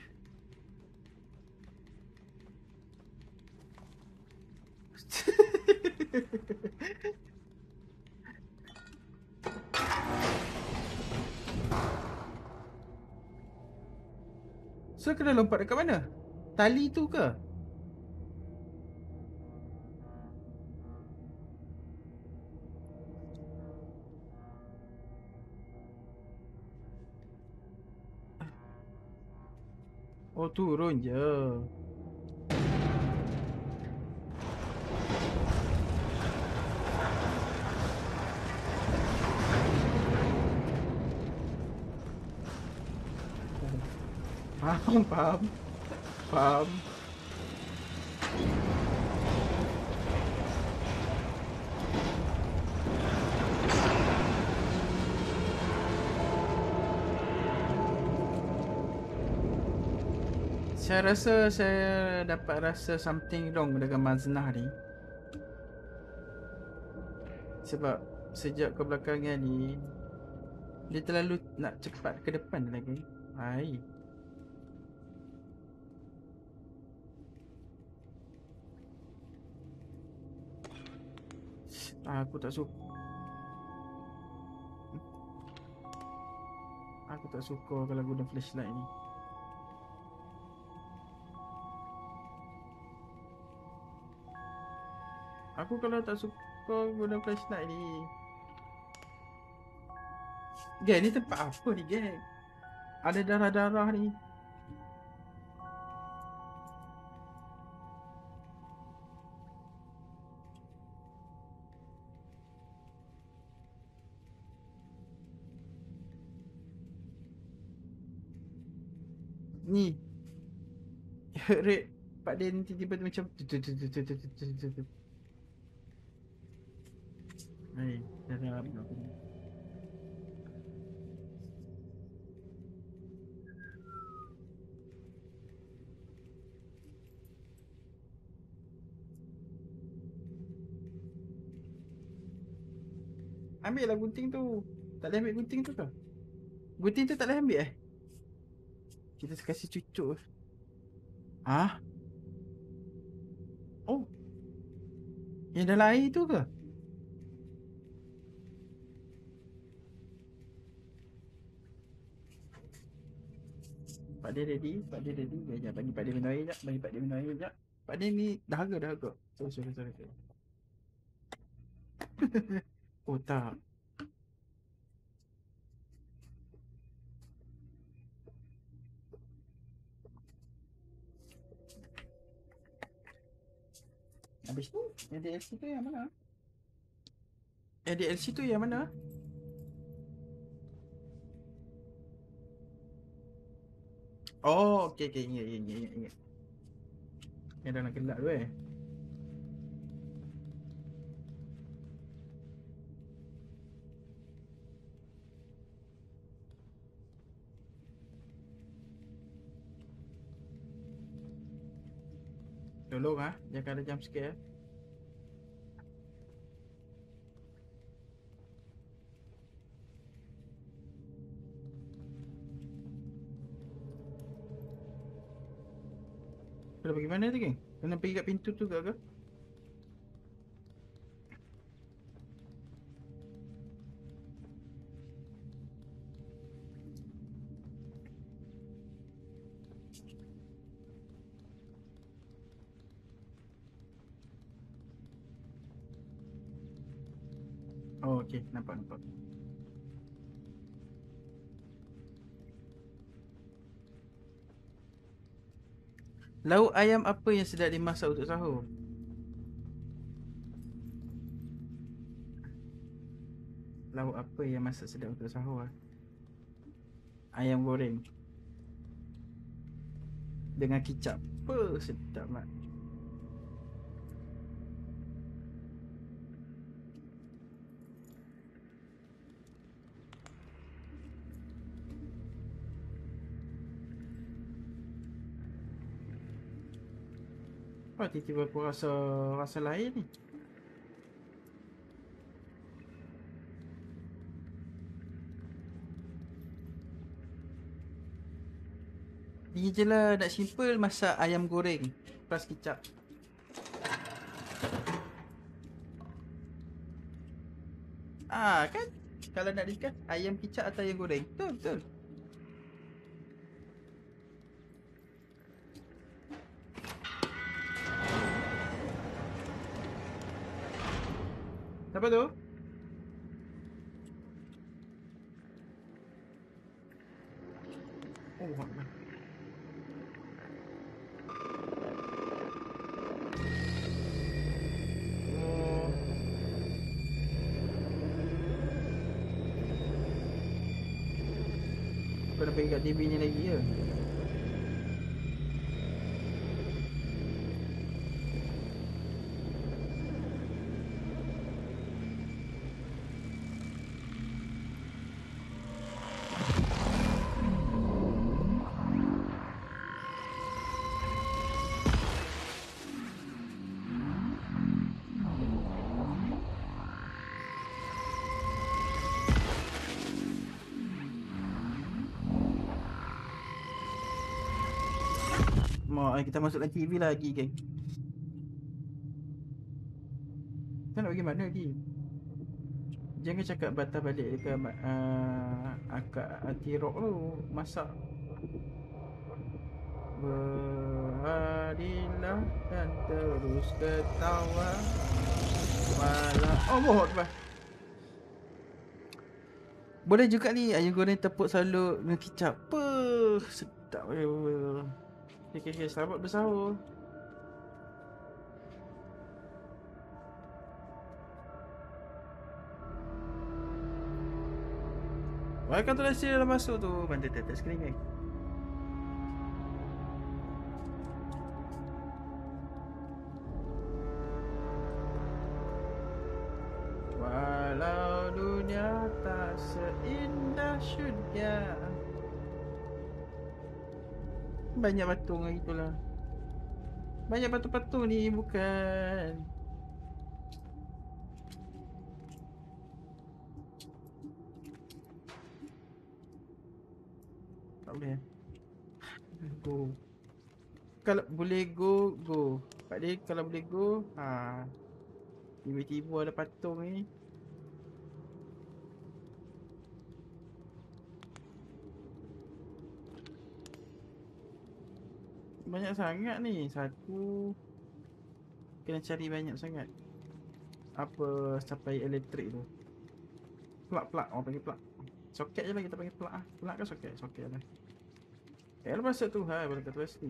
So kena lompat dekat mana? Tali tu ke? Oh turun je. Faham, faham. Faham. Saya rasa saya dapat rasa something wrong dengan Maznah ni. Sebab sejak kebelakangan ni dia terlalu nak cepat ke depan lagi. Hai. Aku tak suka. Aku tak suka kalau guna flashlight ni. Aku kalau tak suka guna flashlight ni. Geng, ni tempat apa ni, geng? Ada darah-darah ni. Ni. Heart rate Pak Din tiba-tiba macam Hai, darah apa ni? Ambil lah gunting tu. Tak boleh ambil gunting tu ke? Gunting tu tak boleh ambil eh? Kita kasih cucuk. Ah? Oh. Yang dalam air tu ke? Pak dia ready, Pak dia ready. Sekejap, bagi Pak dia minum air sekejap. Bagi Pak dia minum air sekejap. Pak dia ni dahaga, dahaga. Sorry, sorry, sorry. sorry. Oh tak. Habis tu, yang D L C tu yang mana? Yang D L C tu yang mana? Oh, okey, okey. Ingat, ingat, ingat, ingat. Yang dalam gelap tu eh. Tolong ah, jangan ada jump scare. Kena pergi mana tu, geng? Kena pergi kat pintu tu ke ke? Okey, nampak nampak. Lauk ayam apa yang sedap dimasak untuk sahur? Lauk apa yang masak sedap untuk sahur ah? Ayam goreng dengan kicap. Apa sedap mak. Apa tiba-tiba aku rasa rasa lain ni? Ni je lah nak simple masak ayam goreng plus kicap. Ah kan? Kalau nak discuss ayam kicap atau ayam goreng. Betul betul. Apa tu? Oh, Akbar. Oh. Kau dah pergi kat T V ni lagi ke? Mau kita masuk dalam T V lagi, geng. Kita nak pergi mana lagi? Jangan cakap batal balik dekat uh, akak anti rock tu. Masak. Berhadilah dan terus ketawa. Malah Allah Akbar. Boleh juga ni ayam goreng tepuk saluk dengan kicap. Apa sedap. Okay, okay, okay. Selamat bersahur. Welcome to the serial dah masuk tu. Bantu tetes screen kan. Walau dunia tak seindah syurga. Banyak patung lagi tu lah. Banyak patung-patung ni bukan. Tak boleh. Go. Kalau boleh go, go. Pak dia kalau boleh go, ha. Tiba-tiba ada patung ni. Banyak sangat ni. Satu. Kena cari banyak sangat. Apa sampai elektrik tu. Plug-plug. Orang panggil plug. Soket je lah kita panggil plug lah. Plug ke soket? Soket lah. Eh, lepas tu hai, boleh kata pasti.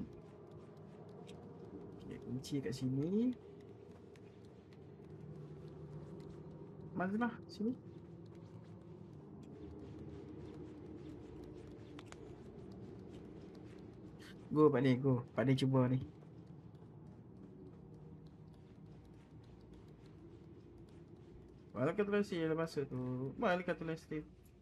Okay, kunci kat sini. Mana lah, sini. Go Pak Lee, go. Pak Lee cuba ni. Walau kata pasti lepas tu. Balik kata pasti.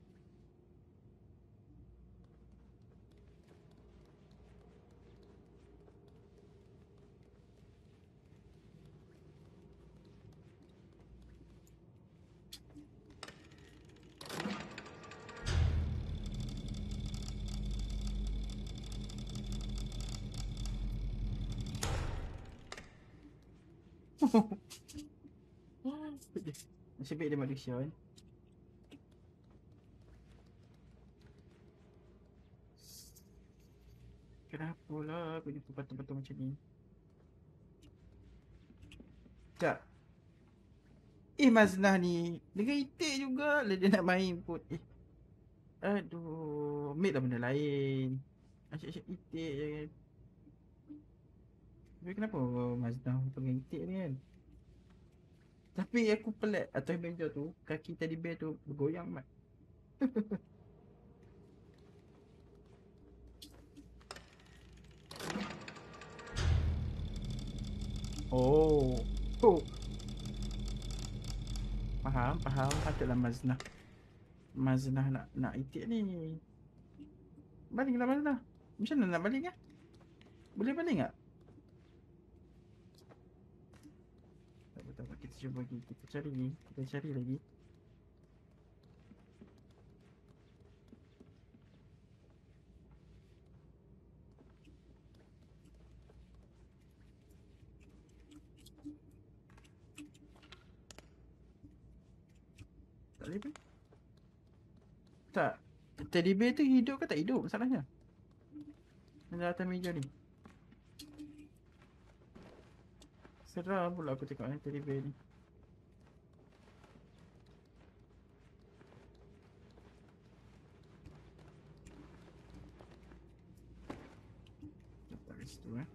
Nasib baik dia manusia kan. Kenapa lah aku jumpa patung-patung macam ni? Sekejap. Eh Maznah ni dengan itik juga lah dia nak main pun. Eh aduh, ambil lah benda lain. Asyik-asyik itik je kan. Tapi kenapa Maznah pegang itik ni kan? Tapi aku pelik atas meja tu, kaki teddy bear tu bergoyang mat. Oh. Oh, faham, faham. Patutlah Maznah. Maznah nak nak itik ni. Balinglah Maznah. Macam mana nak baling ah? Boleh baling tak? Tak apa, tak apa. Kita cuba lagi. Kita cari ni. Kita cari lagi. Tak boleh pun. Tak. Teddy bear tu hidup ke tak hidup masalahnya? Yang atas meja ni. Seram pula aku tengok ni teddy bear ni. Letak kat situ eh.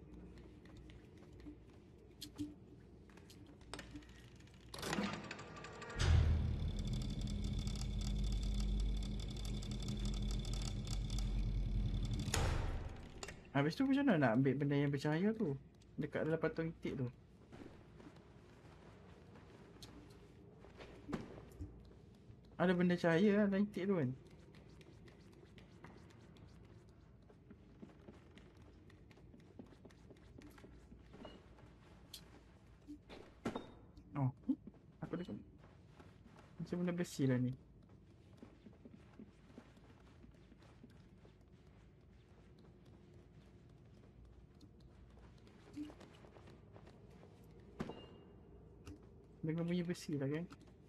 Habis tu macam mana nak ambil benda yang bercahaya tu? Dekat dalam patung itik tu. Ada benda cahaya dalam itik tu kan? Oh, aku dekat. Macam benda besi lah ni. Dengan bunyi besi lah kan?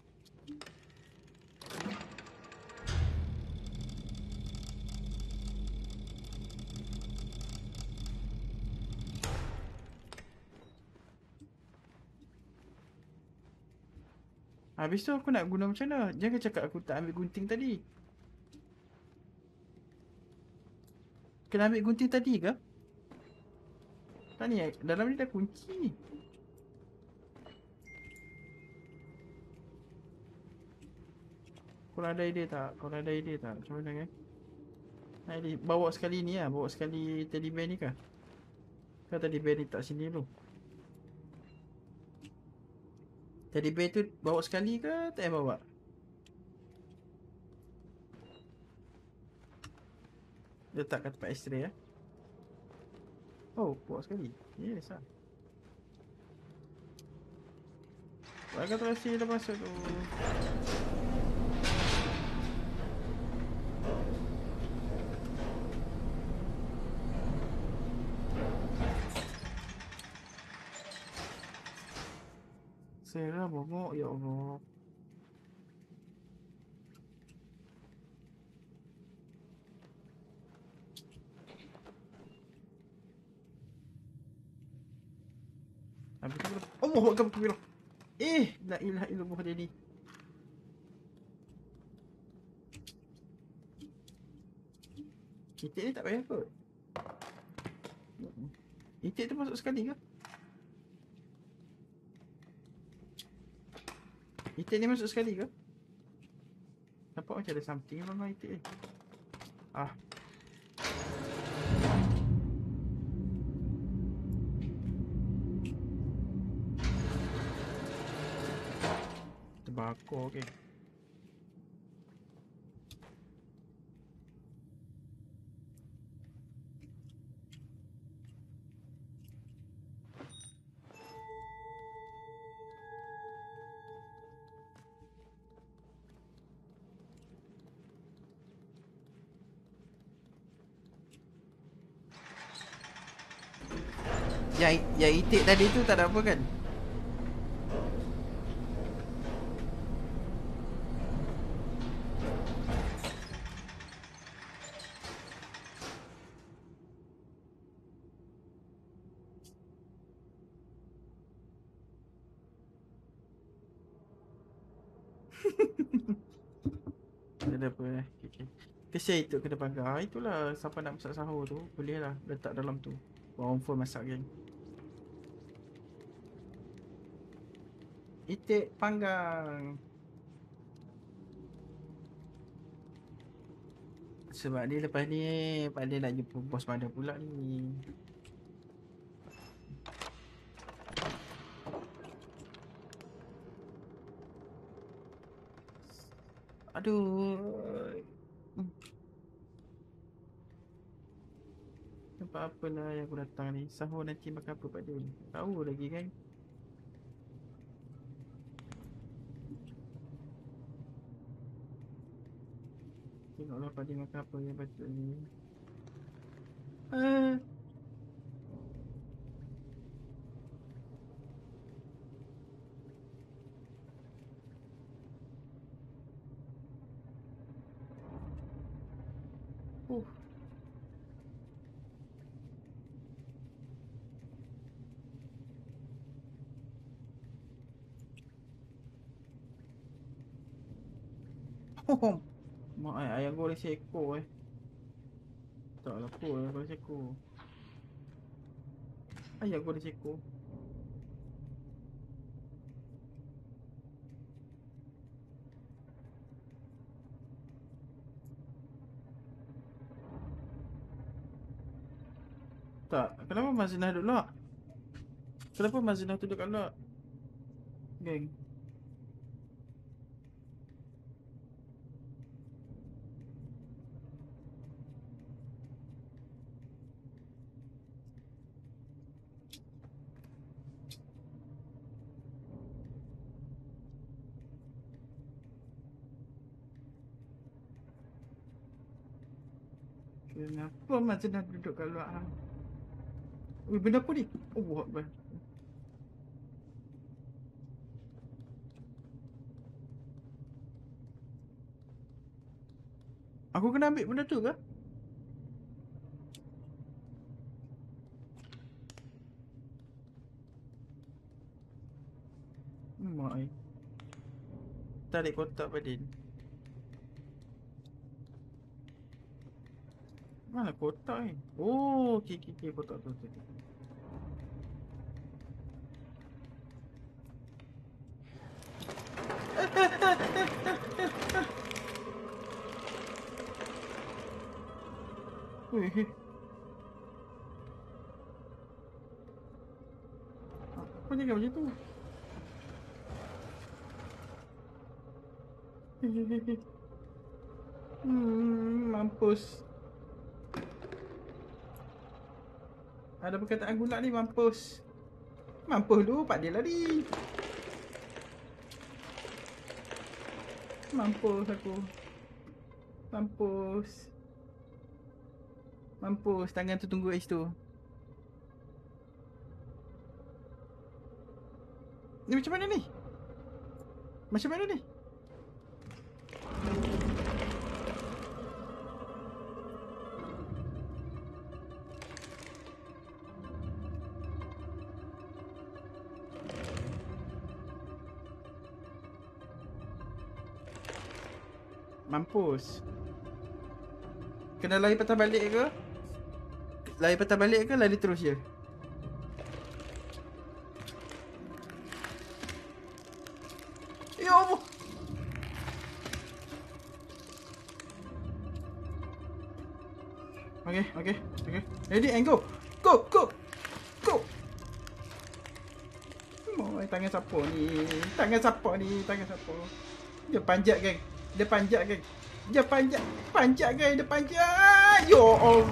Habis tu aku nak guna macam mana? Jangan cakap aku tak ambil gunting tadi. Kena ambil gunting tadi ke? Tak ni, dalam ni dah kunci. Korang ada idea tak? Korang ada idea tak? Macam mana kan? Nak idea. Bawa sekali ni lah. Bawa sekali teddy bear ni kah? Kan teddy bear ni tak sini dulu. Teddy bear tu bawa sekali ke tak payah bawa? Letak kat tempat x-ray eh. Oh, bawa sekali. Yes lah. Bagi terasi dah masuk tu. Serah bongok ya Allah. Habis tu Allah Akbar kabirah. Eh, la ilaha illallah dia ni. Itik ni tak payah kot. Itik tu masuk sekali ke? Itik ni masuk sekali ke? Nampak macam ada something dalam itik ni. Ah. Terbakar ke? Okay. Yang, yang itik tadi tu tak ada apa kan? Tak ada apa eh. Okay, okay. Kesian itu kena pagar. Itulah siapa nak masak sahur tu, boleh lah letak dalam tu. Orang phone masak geng. Itik panggang. Sebab ni lepas ni Pak dia nak jumpa bos mana pula ni. Aduh. Nampak apa lah yang aku datang ni. Sahur nanti makan apa Pak Din? Tahu lagi kan. Tengoklah Pak Din makan apa yang patut ni. Ah. Uh. Oh. Mak ai ayam goreng seekor eh. Tak lah apa ayam goreng seekor. Ayam goreng seekor. Tak, kenapa Mas Zinah duduk lock? Kenapa Mas Zinah duduk kat lock? Geng. Kenapa Mas Zinah duduk kat lock hang? Ui, benda apa ni? Oh, buat apa? Aku kena ambil benda tu ke? Mak ai. Tarik kotak Pak Din. Mana kotak ni? Oh, okey okey okey kotak tu tu. Weh. Apa jangan macam tu? Hmm, mampus. Ada perkataan gulak ni mampus. Mampus lu Pak dia lari. Mampus aku. Mampus. Mampus tangan tu tunggu ais tu. Ni macam mana ni? Macam mana ni? Mampus. Kena lari patah balik ke? Lari patah balik ke lari terus je? Ya Allah. Okay, okay, okay. Ready and go. Go, go. Go. Oh, tangan siapa ni? Tangan siapa ni? Tangan siapa? Dia panjat geng. Dia panjat geng. Dia panjat. Panjat geng. Dia panjat. Ya Allah.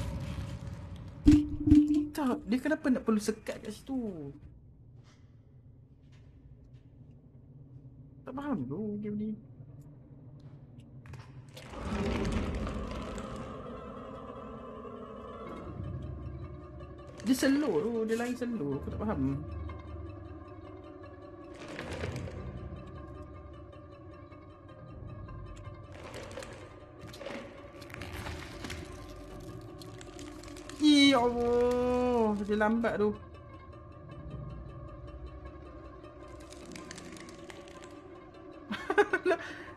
Tak. Dia kenapa nak perlu sekat kat situ? Tak faham tu game ni. Dia slow tu. Dia lari slow. Aku tak faham. Ya Allah, dia lambat tu.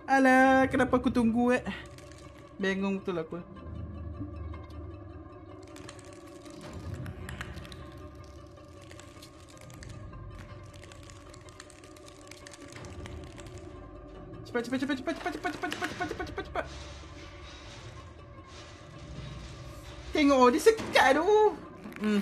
Alah, kenapa aku tunggu eh? Bingung betul aku. Cepat, cepat, cepat, cepat, cepat, cepat, cepat, cepat, cepat, cepat, cepat, cepat. Tengok, dia sekat tu. Hmm.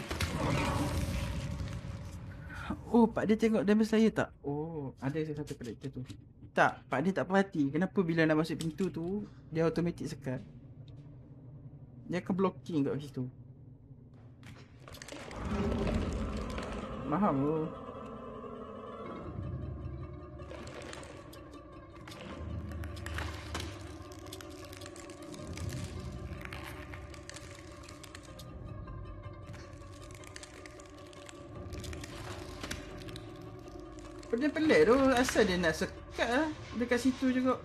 Oh, Pak dia tengok damage saya tak? Oh, ada satu karakter tu. Tak, Pak dia tak perhati. Kenapa bila nak masuk pintu tu, dia automatik sekat. Dia akan blocking kat situ. Mahal tu. Dia pelik tu. Asal dia nak sekat lah. Dekat situ juga.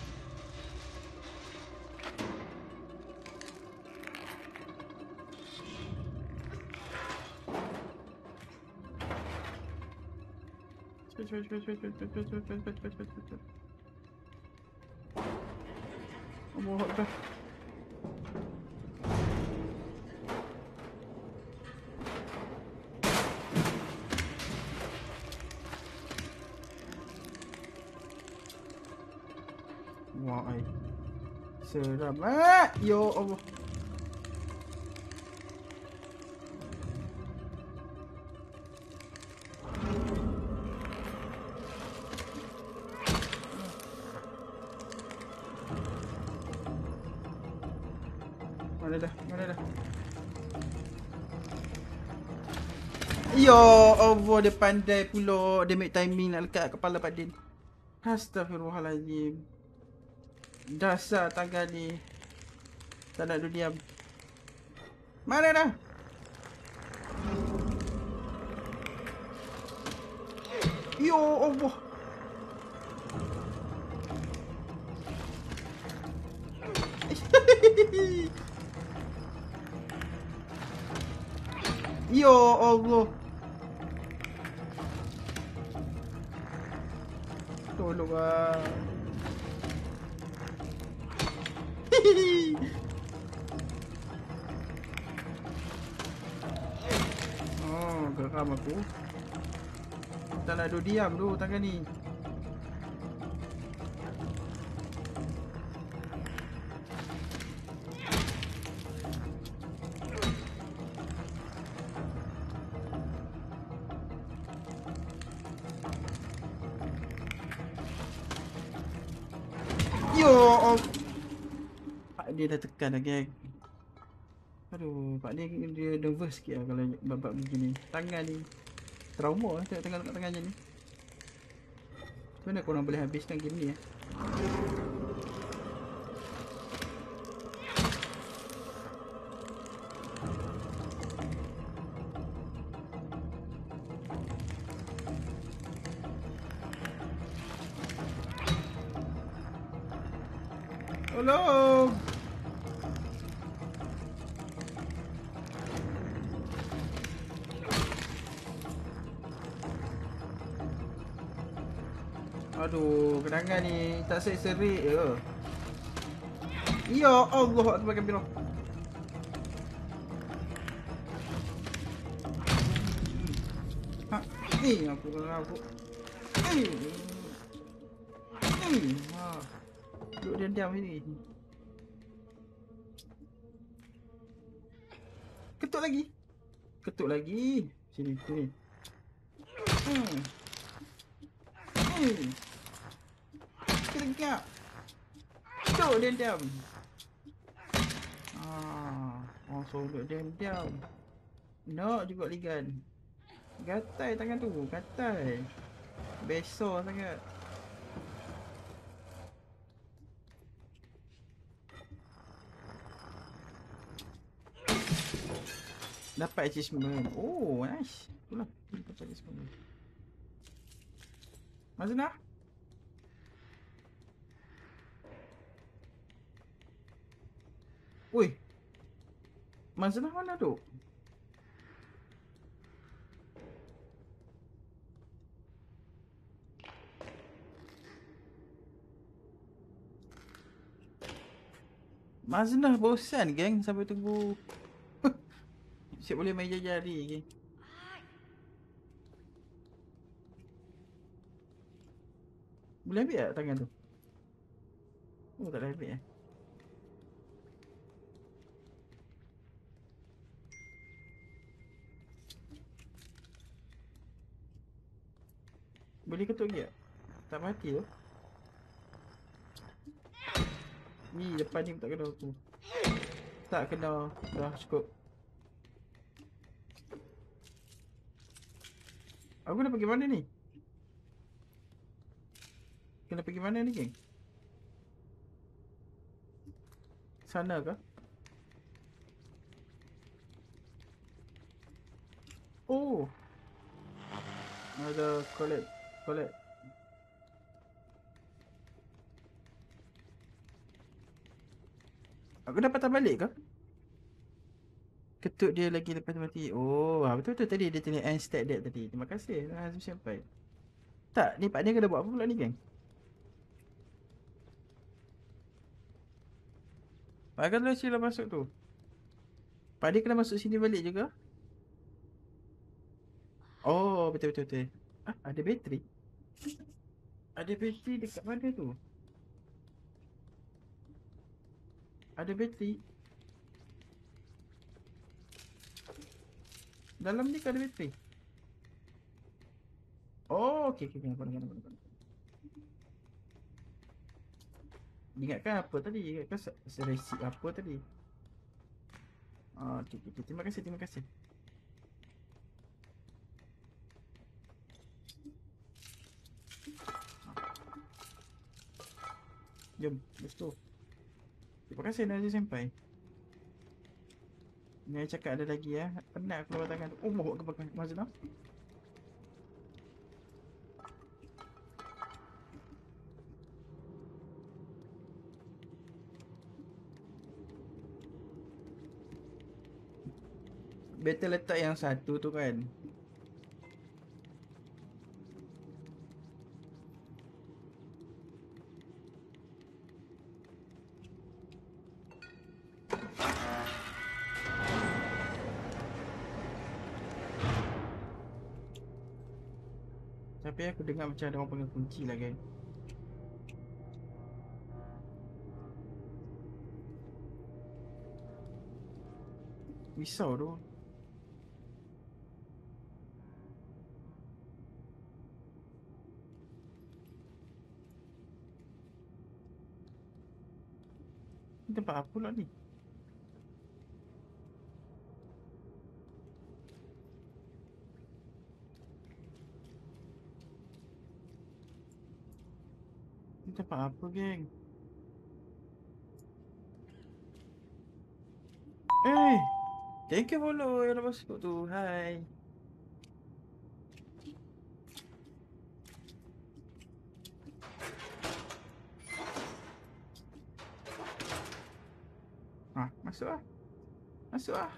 Cepat, cepat, cepat, cepat, cepat, cepat, cepat, cepat, cepat, cepat, cepat, cepat. Allah Akbar. Wah, ai. Seram ah. Ya Allah. Mana dah? Mana dah? Ya Allah, dia pandai pula. Dia make timing nak lekat kepala Pak Din. Astaghfirullahaladzim. Dasar tangga ni. Tak nak duduk diam. Mana dah? Ya Allah. Ya Allah. Tolonglah. Oh, geram aku. Tak nak duduk diam tu tangan ni. Yo, oh. Pak dia dah tekan dah, geng. Aduh, Pak dia dia nervous sikit lah kalau bab-bab begini. Tangan ni trauma lah tengok tangan kat tangannya ni. Macam mana korang boleh habiskan game ni eh? Tolong! Aduh, kenangan ni tak serik-serik je. Ya Allah, Akbar kabirah. Ha, ni aku kena aku. Ni. Ni. Ha. Duduk diam-diam sini. Ketuk lagi. Ketuk lagi. Sini, sini. Hmm. Hmm. Tegak. Duduk diam-diam. Ah, oh, so duduk diam-diam. Nak juga ligan. Gatai tangan tu, gatai. Besar sangat. Dapat achievement. Oh, nice. Itulah. Dapat achievement. Mazna? Oi. Mazna mana tu? Maznah bosan geng sampai tunggu. Siap boleh main jari geng. Boleh ambil tak tangan tu? Oh tak boleh ambil eh. Boleh ketuk lagi tak? Tak mati tu. Ni depan ni tak kena aku. Tak kena. Dah cukup. Aku nak pergi mana ni? Kena pergi mana ni geng? Sana kah? Oh. Ada collect. Collect. Aku dapat tak balik kah? Ketuk dia lagi lepas tu mati. Oh, ah, betul-betul tadi dia tulis end stat that tadi. Terima kasih Azmi sampai. Tak, ni Pak Dia kena buat apa pula ni geng? Pak Dia sila masuk tu. Pak Dia kena masuk sini balik juga. Oh, betul-betul betul. Ah, ada bateri. Ada bateri dekat mana tu? Ada bateri. Dalam ni kan ada bateri. Oh, okey okey nampak nampak nampak. Ingatkan apa tadi? Ingatkan seresi apa tadi? Ah, okey okey. Terima kasih, terima kasih. Jom, let's go. Terima kasih Nazir Senpai. Ni cakap ada lagi ya. Penat aku keluar tangan tu. Oh, bawa ke belakang Mazna. Better letak yang satu tu kan. Tapi aku dengar macam ada orang panggil kunci lah kan. Risau tu. Ni tempat apa pula ni? Ni tempat apa geng? Eh, thank you follow yang dah masuk tu. Hai. Ah, masuk ah. Masuk ah.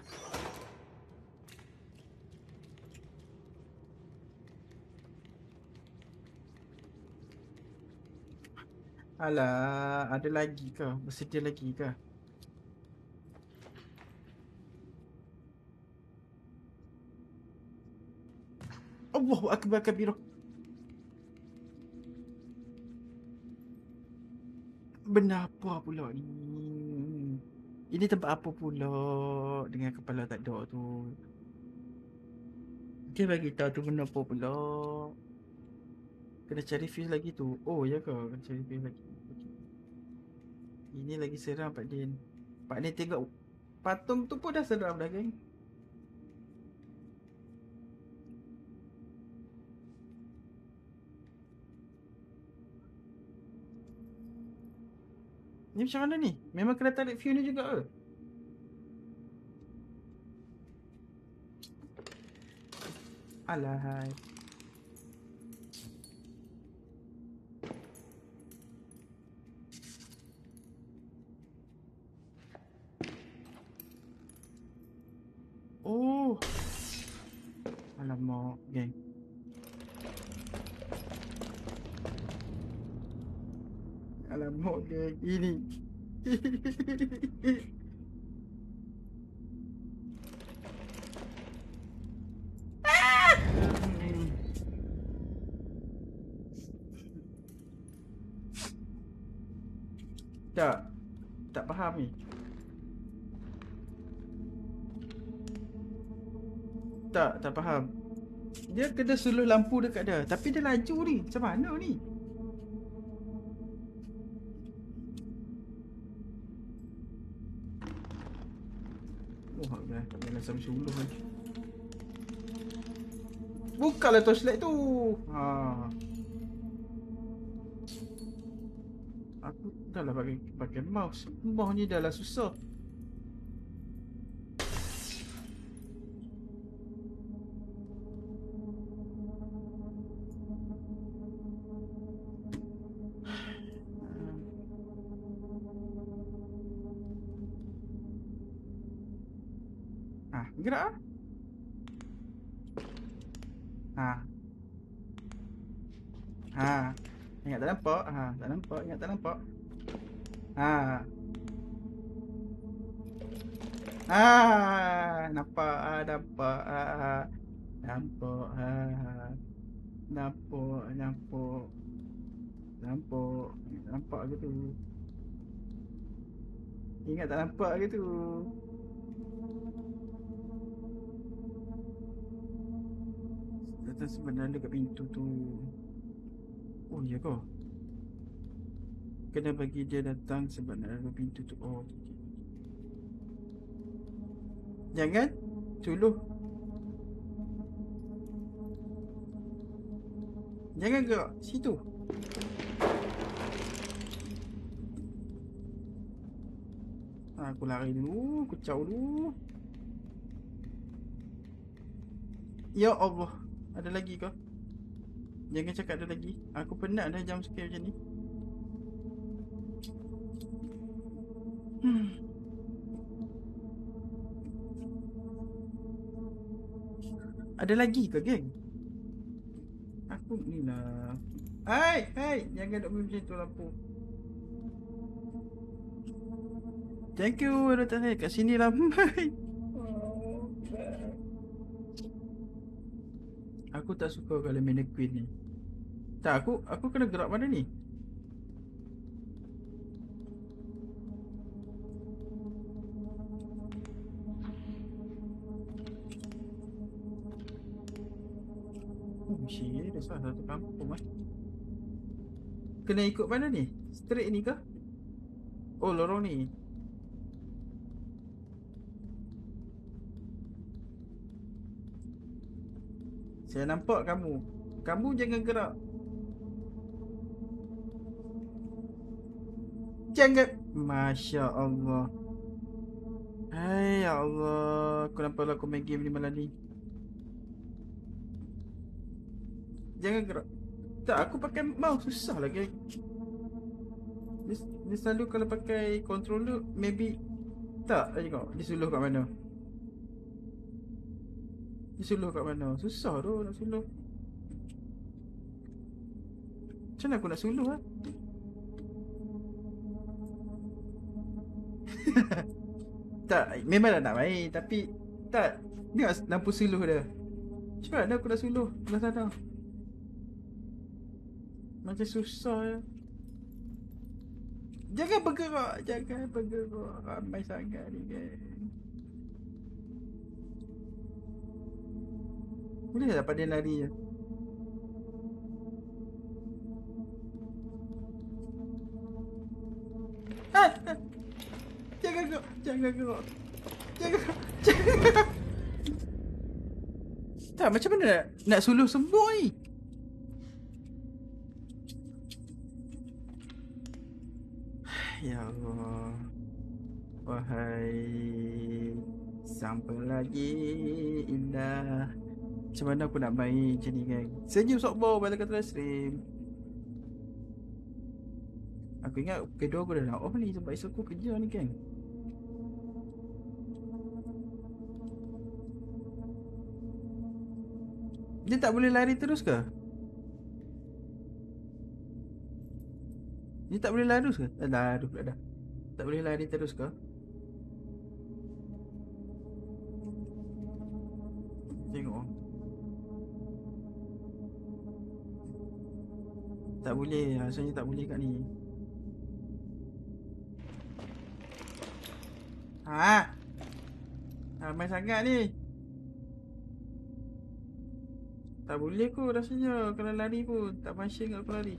Alah, ada lagi ke? Bersedia lagi ke? Allahu akbar kabirah. Benda apa pula ni? Ini tempat apa pula dengan kepala tak ada tu? Dia bagi tahu tu benda apa pula? Kena cari fuse lagi tu. Oh ya ke? Kena cari fuse lagi. Okay. Ini lagi seram Pak Din. Pak Din tengok patung tu pun dah seram dah geng. Ni macam mana ni? Memang kena tarik fuse ni juga ke? Alahai. Oh. Alamak, geng. Alamak, geng. Ini Tak, tak faham ni. Tak, tak faham. Dia kena suluh lampu dekat dia. Tapi dia laju ni. Macam mana ni? Oh, dah. Tak boleh sampai suluh lagi. Bukalah torchlight tu. Ha. Aku dah lah pakai, pakai mouse. Mouse ni dah lah susah. Ah, gerak ah. Ha. Ha. Ingat tak nampak? Ha, tak nampak, ingat tak nampak. Ha. Ha, nampak ah, nampak ah. Nampak ah. Nampak, nampak. Nampak. Ingat tak nampak ke tu? Ingat tak nampak ke tu? Datang sebenarnya dekat pintu tu. Oh, iya kau. Kena bagi dia datang sebenarnya dekat pintu tu. Oh, okey, okey. Jangan suluh. Jangan gerak situ. Ha, aku lari dulu, aku caw dulu. Ya Allah, ada lagi kau? Jangan cakap ada lagi. Aku penat dah jam scare macam ni. Hmm. Ada lagi ke, geng? Aku ni lah. Hai, hai, jangan duk macam tu lampu. Thank you, datang saya kat sini lah. Aku tak suka kalau mannequin ni. Tak, aku aku kena gerak mana ni? Oh, mesti ada salah satu kampung eh. Kena ikut mana ni? Straight ni ke? Oh, lorong ni. Saya nampak kamu. Kamu jangan gerak. Jangan. Masya Allah. Hai ya Allah. Kenapa lah aku main game ni malam ni? Jangan gerak. Tak, aku pakai mouse susah lah, geng. Dia, dia selalu kalau pakai controller, maybe. Tak, tengok. Dia suluh kat mana? Dia suluh kat mana? Susah tu nak suluh. Macam mana aku nak suluh lah? Tak, memanglah nak main. Tapi, tak. Tengok lampu suluh dia. Macam mana aku nak suluh belah sana? Macam susah ya. Jangan bergerak. Jangan bergerak. Ramai sangat ni, geng. Boleh tak pada lari je? Ah, ah. Jangan gerak. Jangan gerak. Jangan gerak. Jangan gerak. Tak, macam mana nak, nak suluh semua ni? Ya Allah. Wahai sampai lagi indah. Macam mana aku nak main macam ni, kan? Senyum softball pada kata stream. Aku ingat kedua aku dah nak off ni sebab esok aku kerja ni, kan? Dia tak boleh lari terus ke? Dia tak boleh lari terus ke? Eh, lari pula dah. Tak boleh lari terus ke? Tengok. Tak boleh, rasanya tak boleh kat ni. Ha? Ramai sangat ni. Tak boleh kot rasanya. Kalau lari pun tak function kat aku lari.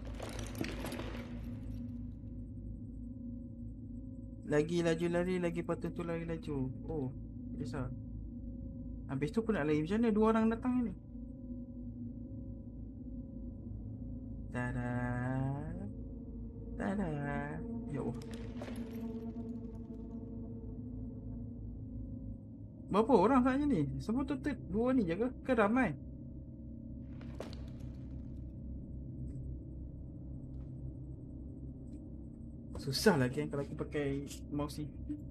Lagi laju lari, lagi patut tu lari laju. Oh, kisah. Habis tu pun nak lari macam mana? Dua orang datang ni. Tada. Tada. Ya Allah. Berapa orang sebenarnya ni? Semua total dua ni je ke? Ke ramai? Susah lah kan kalau aku pakai mouse ni.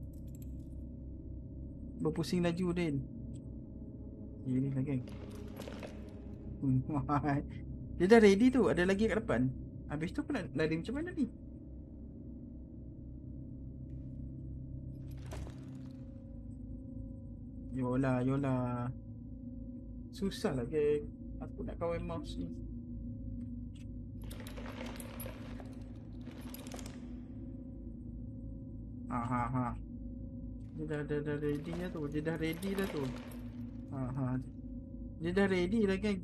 Berpusing laju Din. Ini lah geng. Dia dah ready tu. Ada lagi kat depan. Habis tu pun nak lari macam mana ni? Yolah, yolah. Susah lah geng. Aku nak kawal mouse ni. Ha ha ha. Dia dah, dah, dah ready dah tu. Dia dah ready dah tu. Ha ha. Dia dah ready dah geng.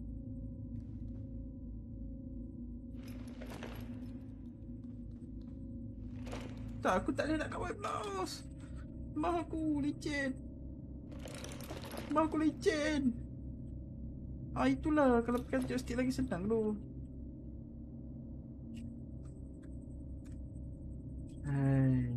Tak, aku tak boleh nak kawal mouse. Mouse aku licin. Mouse aku licin. Ah itulah, kalau pakai joystick lagi senang tu. Hai.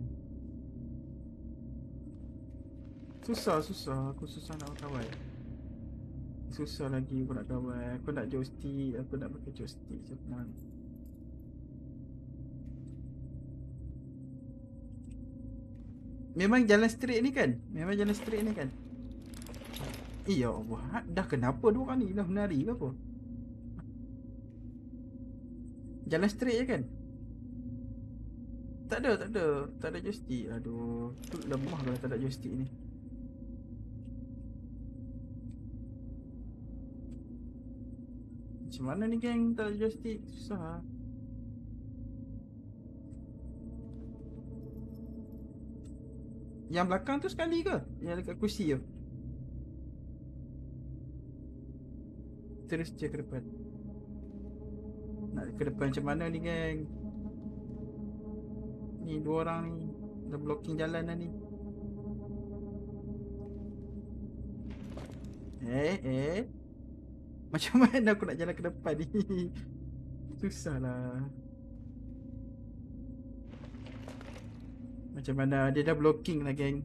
Susah, susah. Aku susah nak kawal. Susah lagi aku nak kawal. Aku nak joystick. Aku nak pakai joystick senang. Memang jalan straight ni kan? Memang jalan straight ni kan? Eh ya Allah. Dah kenapa dua orang ni? Dah menari ke apa? Jalan straight je kan? Tak ada, tak ada. Tak ada joystick. Aduh. Tu lemah kalau tak ada joystick ni. Macam mana ni geng? Tak ada joystick. Susah. Yang belakang tu sekali ke? Yang dekat kursi tu? Terus je ke depan. Nak ke depan macam mana ni geng? Ni dua orang ni dah blocking jalan dah ni. Eh eh Macam mana aku nak jalan ke depan ni? Susah lah. Macam mana dia dah blocking lah geng.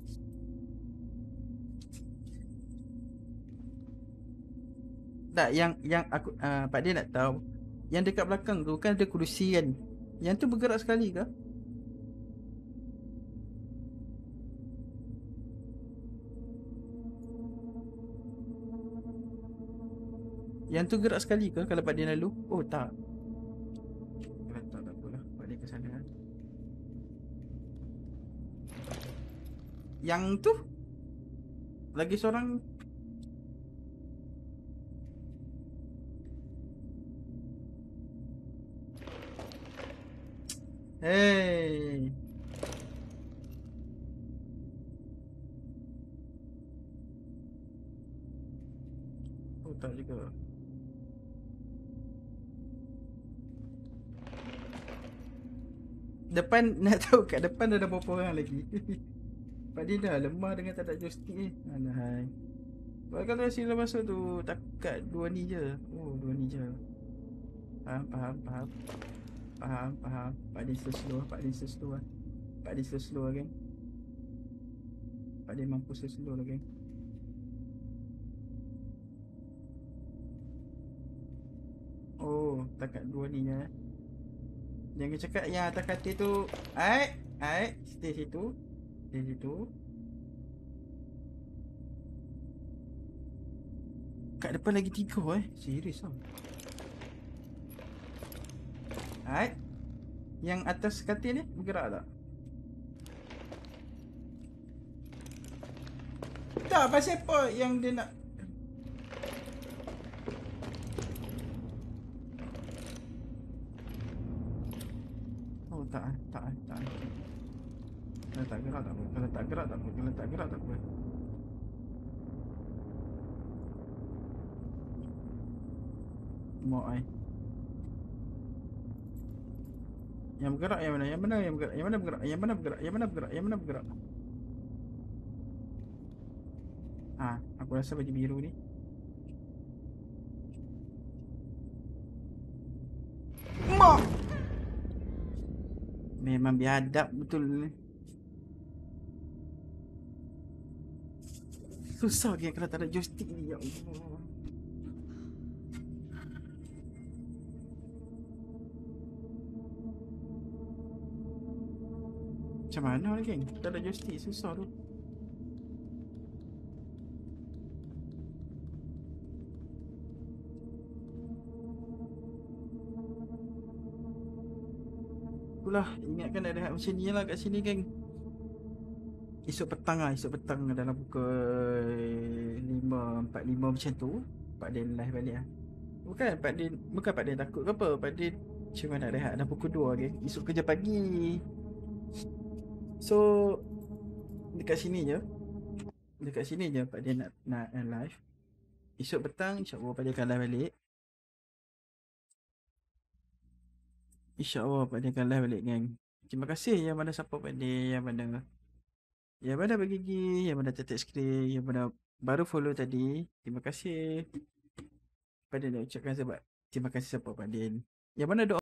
Tak, yang yang aku uh, Pak dia nak tahu, yang dekat belakang tu kan ada kerusi kan. Yang tu bergerak sekali ke? Yang tu gerak sekali ke kalau Pak dia lalu? Oh tak. Kalau tak, tak apalah. Pak dia ke sana. Yang tu lagi seorang. Hey. Oh tak juga. Depan nak tahu kat depan ada berapa orang lagi. Pak dia dah lemah dengan tak ada joystick ni. Alahai. Kalau kalau sila masuk tu takat dua ni je. Oh dua ni je. Faham faham faham. Faham faham. Pak dia slow, Pak dia slow lah. Pak dia slow lah geng. Pak dia mampu slow lah geng. Oh takat dua ni je. Jangan cakap yang atas katil tu. Ai, ai, stay situ. Stay situ. Kat depan lagi tiga eh. Serius tau. Ai. Yang atas katil ni bergerak tak? tak, pasal apa yang dia nak. Oh tak eh, tak eh, tak eh. Kalau tak gerak tak apa, kalau tak gerak tak apa, kalau tak gerak tak apa. Mak ai. Yang bergerak yang mana? Yang mana yang bergerak? Yang mana bergerak? Yang mana bergerak? Yang mana bergerak? Yang mana bergerak? Ah, aku rasa baju biru ni. Mak. Memang biadab betul ni. Susah dia kalau tak ada joystick ni, ya Allah. Macam mana ni geng? Tak ada joystick, susah tu. Itulah, ingatkan ada macam ni lah kat sini geng. Esok petang lah, esok petang dalam pukul lima empat puluh lima macam tu Pak Din live balik lah. Bukan Pak Din, bukan Pak Din takut ke apa. Pak Din cuma nak rehat dah pukul dua geng. Esok kerja pagi. So dekat sini je. Dekat sini je Pak Din nak, nak live. Esok petang insyaAllah Pak Din akan live balik. InsyaAllah Pak Din akan live balik geng. Terima kasih yang mana support Pak Din, yang mana yang mana bergigi, yang mana tetek skrin, yang mana baru follow tadi. Terima kasih. Pak Din nak ucapkan sebab terima kasih support Pak Din. Yang mana doa